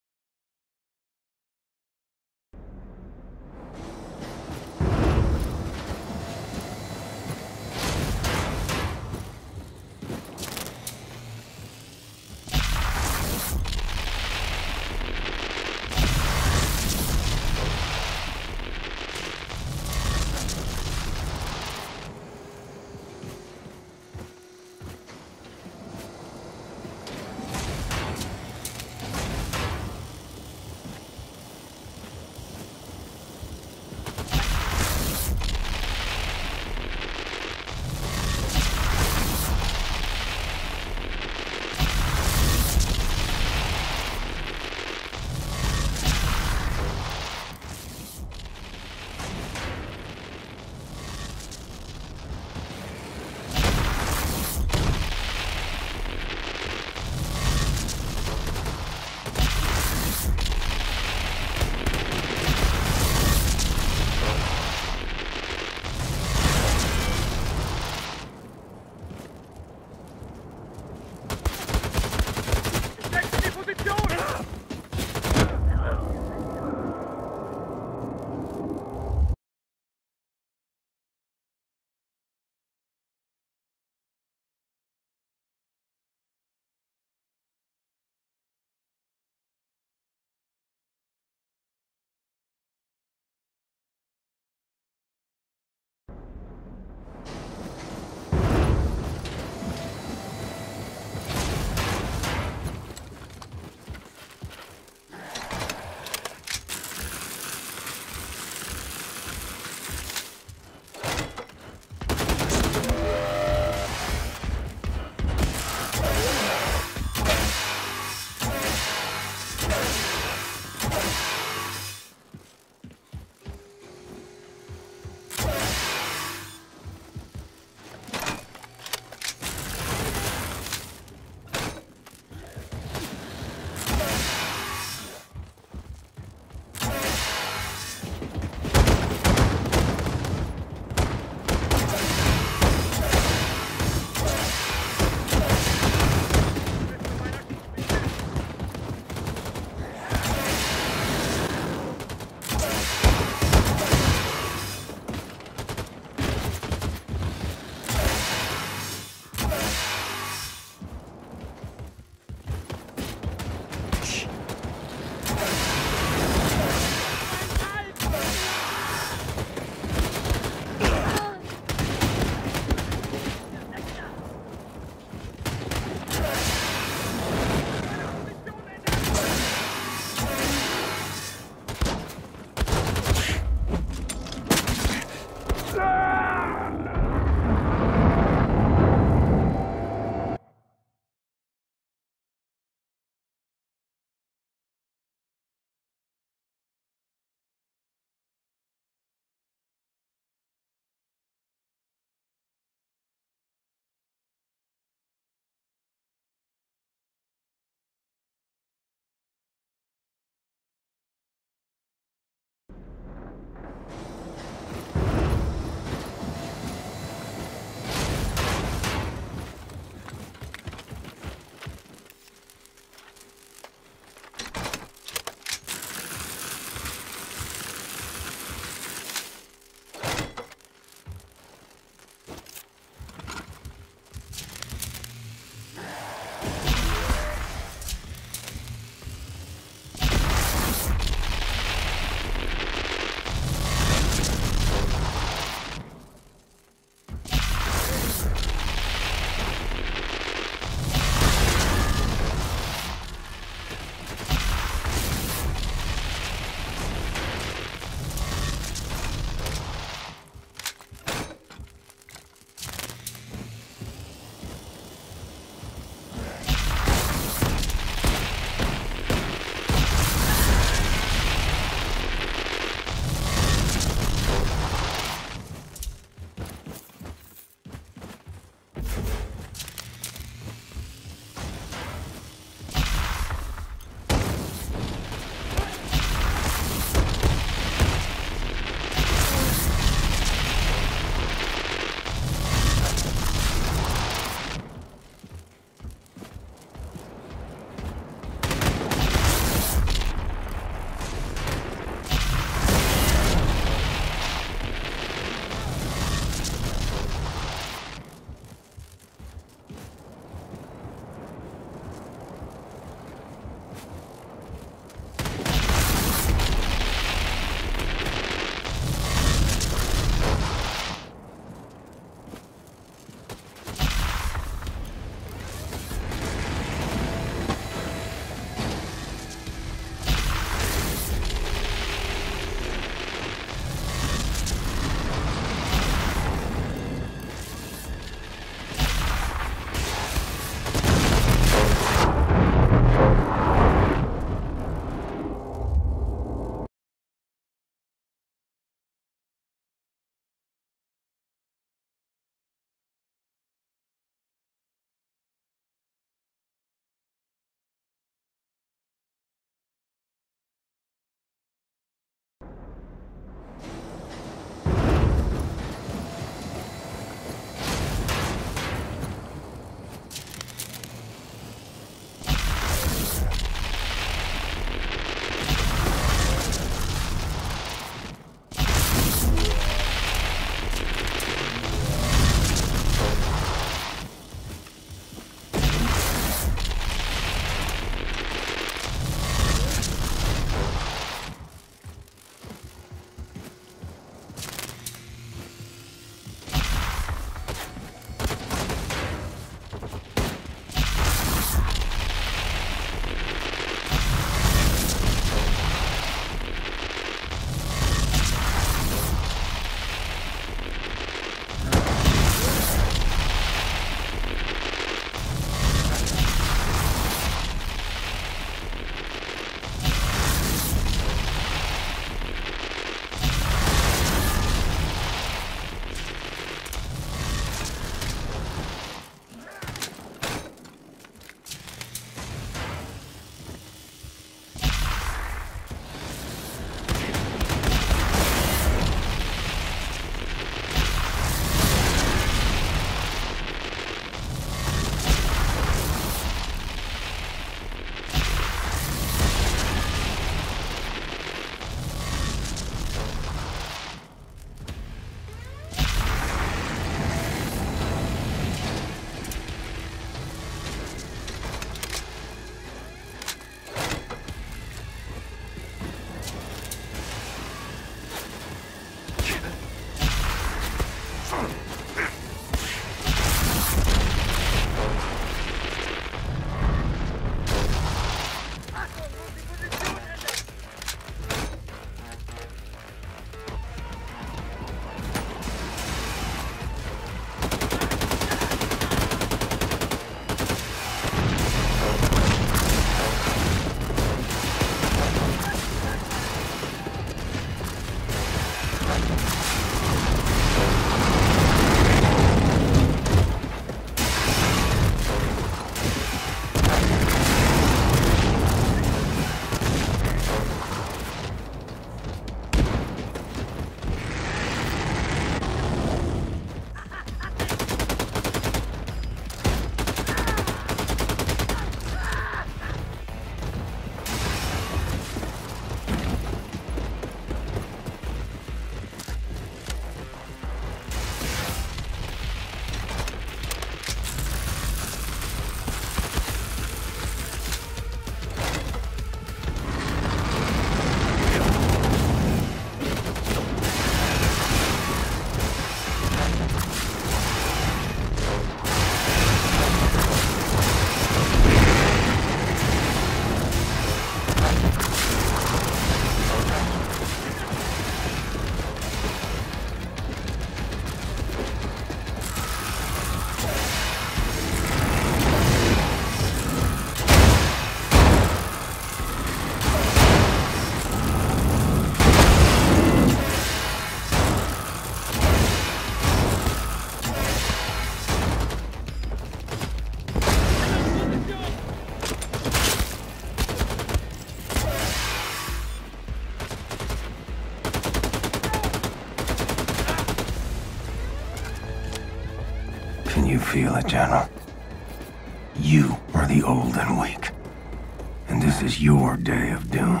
Can you feel it, General? You are the old and weak. And this is your day of doom.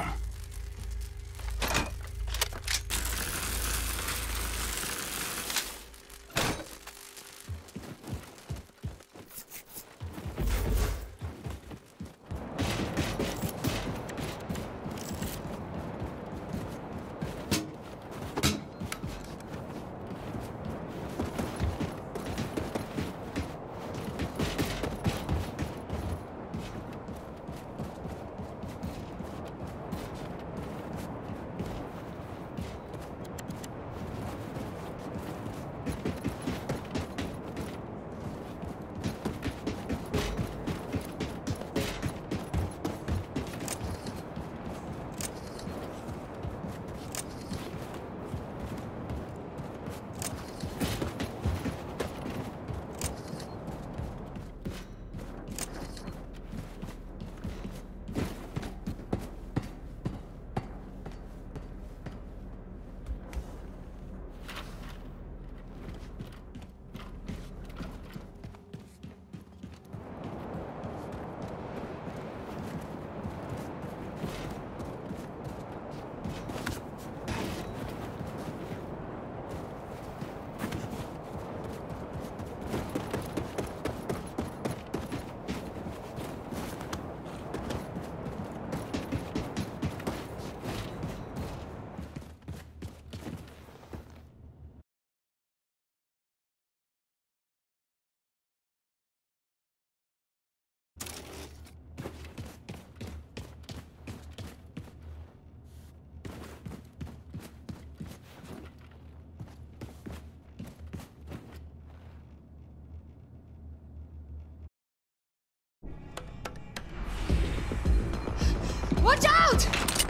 Watch out!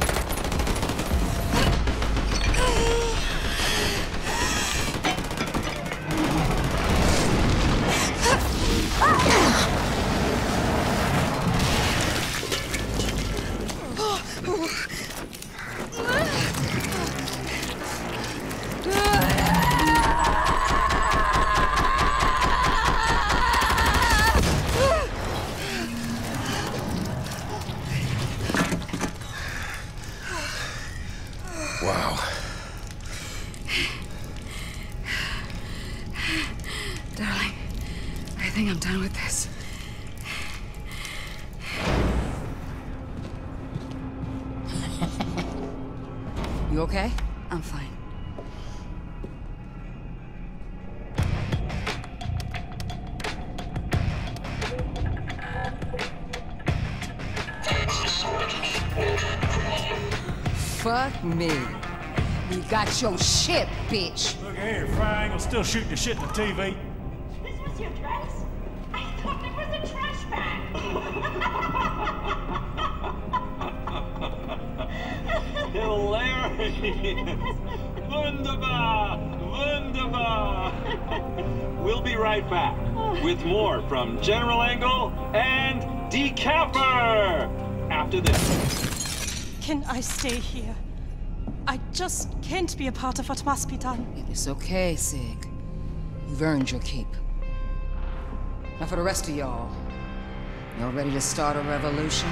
Wow. Darling, I think I'm done with this. You okay? I'm fine. Fuck me. You got your shit, bitch. Look here, Fry Angle still shooting the shit in the TV. This was your dress? I thought it was a trash bag. Hilarious! Wunderbar! Wunderbar! We'll be right back with more from General Angle and Decapper after this. Can I stay here? I just can't be a part of what must be done. It's okay, Sig. You've earned your keep. Now for the rest of y'all. Y'all ready to start a revolution?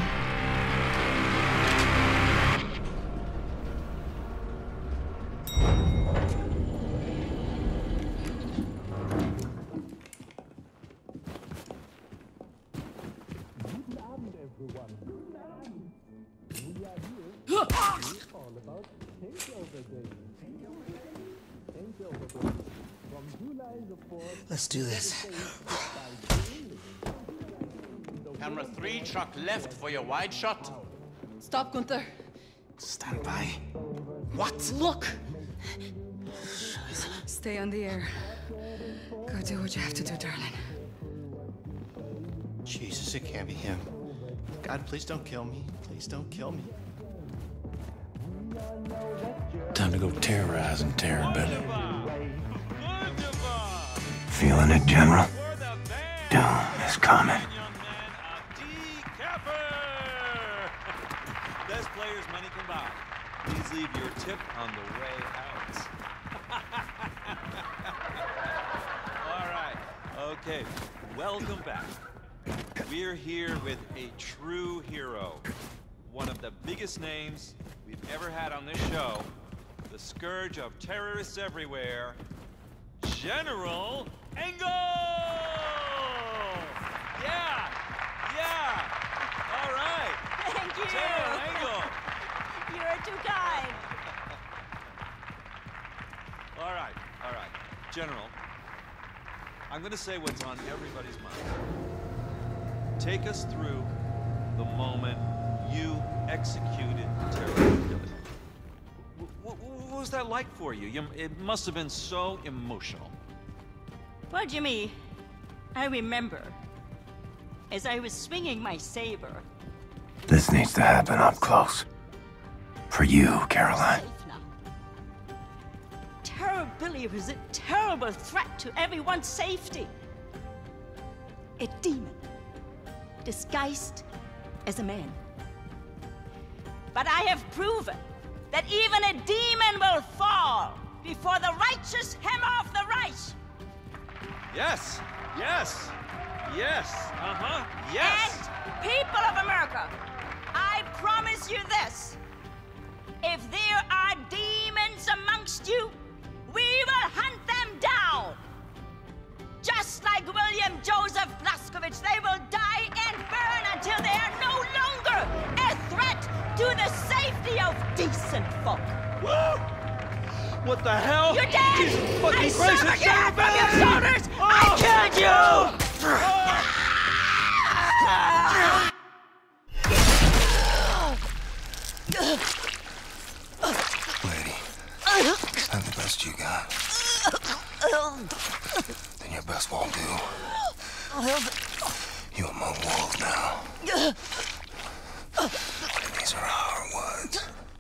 Let's do this. Camera 3, truck left for your wide shot. Stop, Gunther. Stand by. What? Look! Stay on the air. Go do what you have to do, darling. Jesus, it can't be him. God, please don't kill me. Please don't kill me. Time to go terrorize and tear a belly. Feeling it, General? Doom is coming. Best players money can buy. Please leave your tip on the way out. All right. Okay, welcome back. We're here with a true hero. One of the biggest names we've ever had on this show. The scourge of terrorists everywhere, General Engel! Yeah! All right! Thank you! General Engel! You're too kind! All right. General, I'm gonna say what's on everybody's mind. Take us through the moment you executed the terrorist. What was that like for you? It must have been so emotional. Well, Jimmy, I remember as I was swinging my saber. This needs to happen up close. For you, Caroline. Terror Billy was a terrible threat to everyone's safety. A demon, disguised as a man. But I have proven that even a demon will fall before the righteous hem off the Reich. Yes. Yes. And people of America, I promise you this. If there are demons amongst you, we will hunt them down. Just like William Joseph Blaskovich, they will die and burn until they are no longer a threat to the safety of decent folk. Woo! What the hell? You're dead! Jesus fucking I saw Christ, the hair from your shoulders! I killed you! Lady, have the best you got. Then your best won't do. You among wolves now. And these are our words.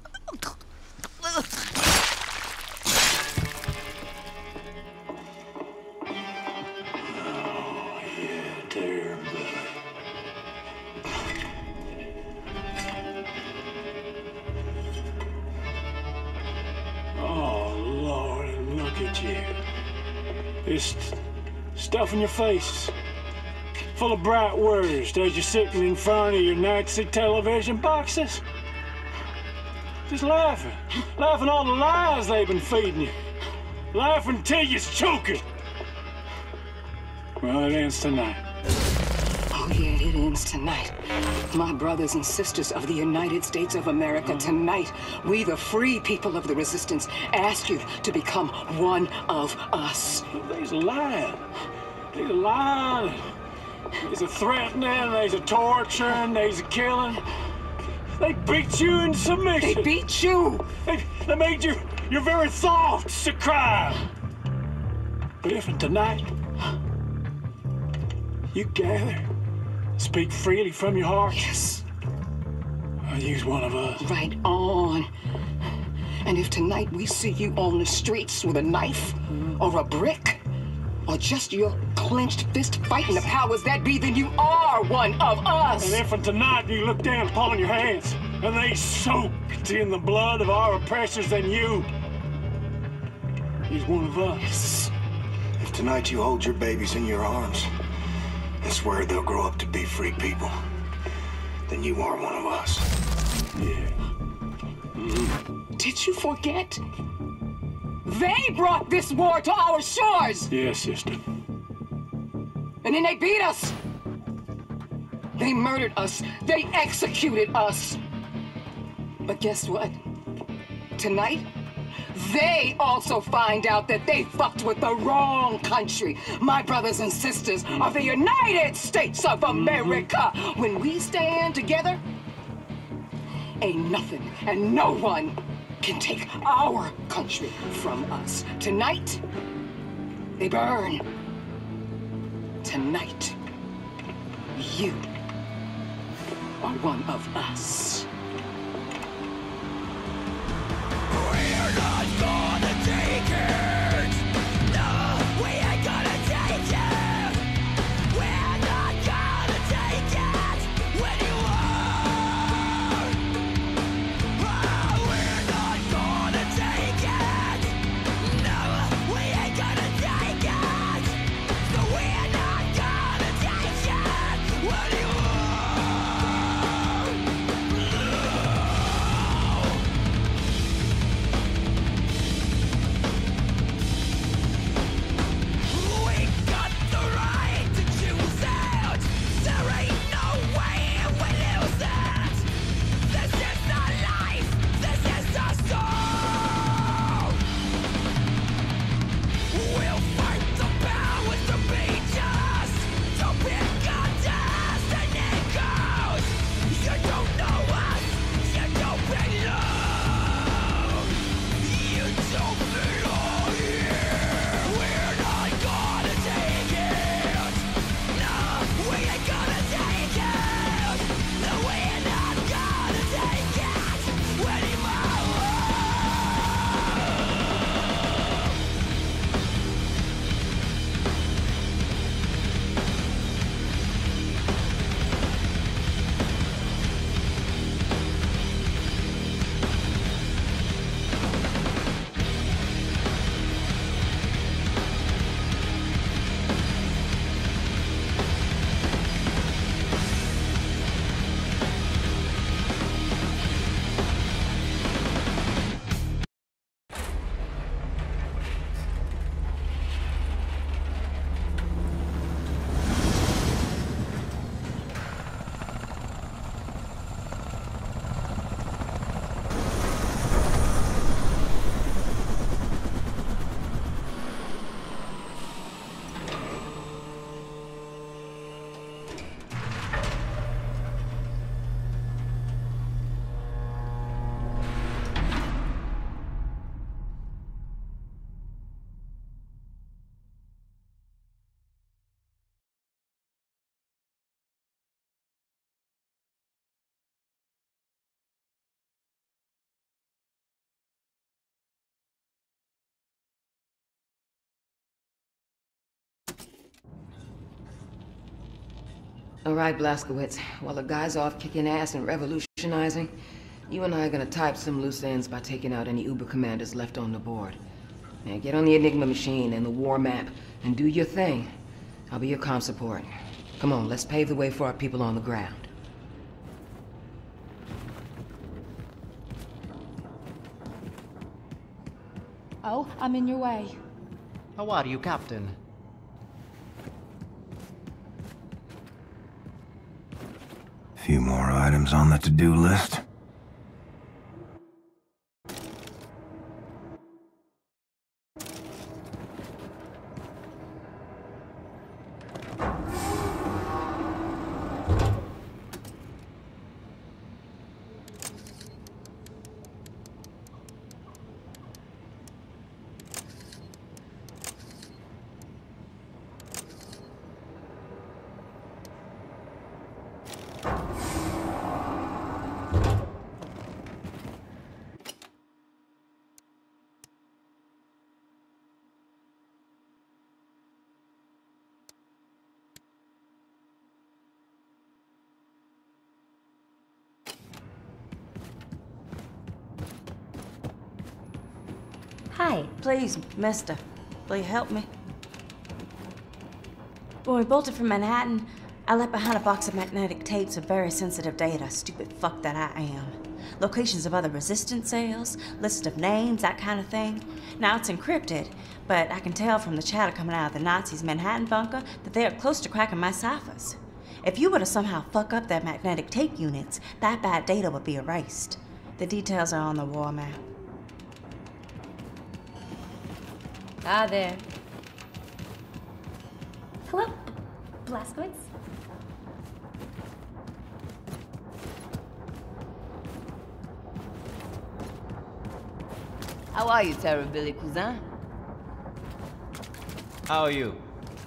This stuff in your face, full of bright words as you're sitting in front of your Nazi television boxes. Just laughing all the lies they've been feeding you. Laughing till you're choking. Well, it ends tonight. Oh yeah, it ends tonight. My brothers and sisters of the United States of America, tonight, we the free people of the resistance ask you to become one of us. There's a lying. There's a lying. There's a threatening, there's a torturing, there's a killing. They beat you into submission. They beat you. They made your very thoughts a crime. But if tonight you gather, speak freely from your heart. Yes. I'll use one of us. Right on. And if tonight we see you on the streets with a knife or a brick or just your clenched fist fighting the powers that be, then you are one of us. And if tonight you look down upon your hands and they soaked in the blood of our oppressors, then you is one of us. Yes. If tonight you hold your babies in your arms and swear they'll grow up to be free people, then you are one of us. Yeah. Did you forget? They brought this war to our shores! Yes, sister. And then they beat us! They murdered us. They executed us. But guess what? Tonight, they also find out that they fucked with the wrong country. My brothers and sisters of the United States of America. When we stand together, ain't nothing and no one can take our country from us. Tonight, they burn. Tonight, you are one of us. We're not gonna take it. No, we ain't gonna take it. We're not gonna take it when you are. Oh, we're not gonna take it. No, we ain't gonna take it. So we're not All right, Blazkowicz. While the guy's off kicking ass and revolutionizing, you and I are gonna type some loose ends by taking out any Uber commanders left on the board. Now get on the Enigma machine and the war map and do your thing. I'll be your comm support. Come on, let's pave the way for our people on the ground. Oh, I'm in your way. How are you, Captain? Few more items on the to-do list. Hi, please, mister. Will you help me? When we bolted from Manhattan, I left behind a box of magnetic tapes with very sensitive data. Stupid fuck that I am. Locations of other resistance cells, list of names, that kind of thing. Now it's encrypted, but I can tell from the chatter coming out of the Nazis' Manhattan bunker that they are close to cracking my ciphers. If you were to somehow fuck up their magnetic tape units, that bad data would be erased. The details are on the war map. Hi there. Hello, Blazkowicz. How are you, Terribilly Cousin? How are you?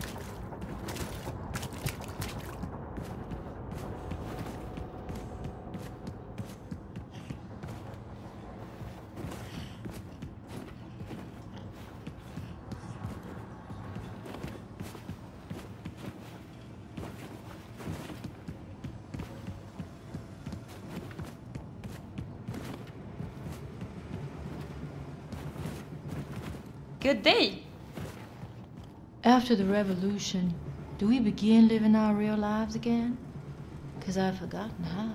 Good day. After the revolution, do we begin living our real lives again? 'Cause I've forgotten how.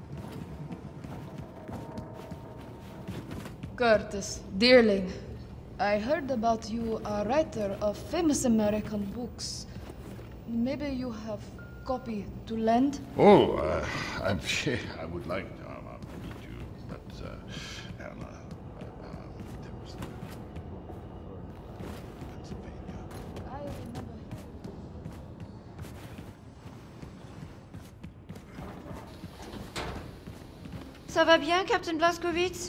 Curtis, dearling, I heard about you, a writer of famous American books. Maybe you have copy to lend? Oh, I'm sure I would like to, but there was Ça va bien, Captain Blazkowicz?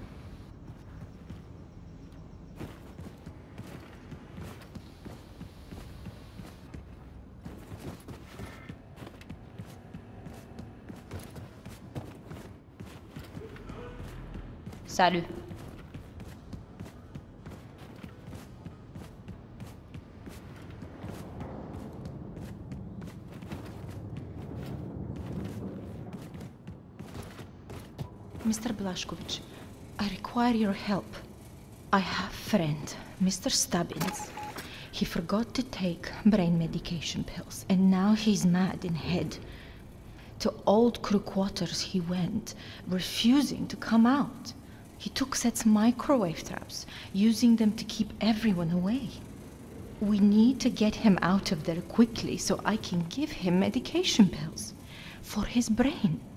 Salut. Mr. Blazkowicz, I require your help. I have a friend, Mr. Stubbins. He forgot to take brain medication pills, and now he's mad in head. To old crew quarters he went, refusing to come out. He took Set's microwave traps, using them to keep everyone away. We need to get him out of there quickly so I can give him medication pills for his brain.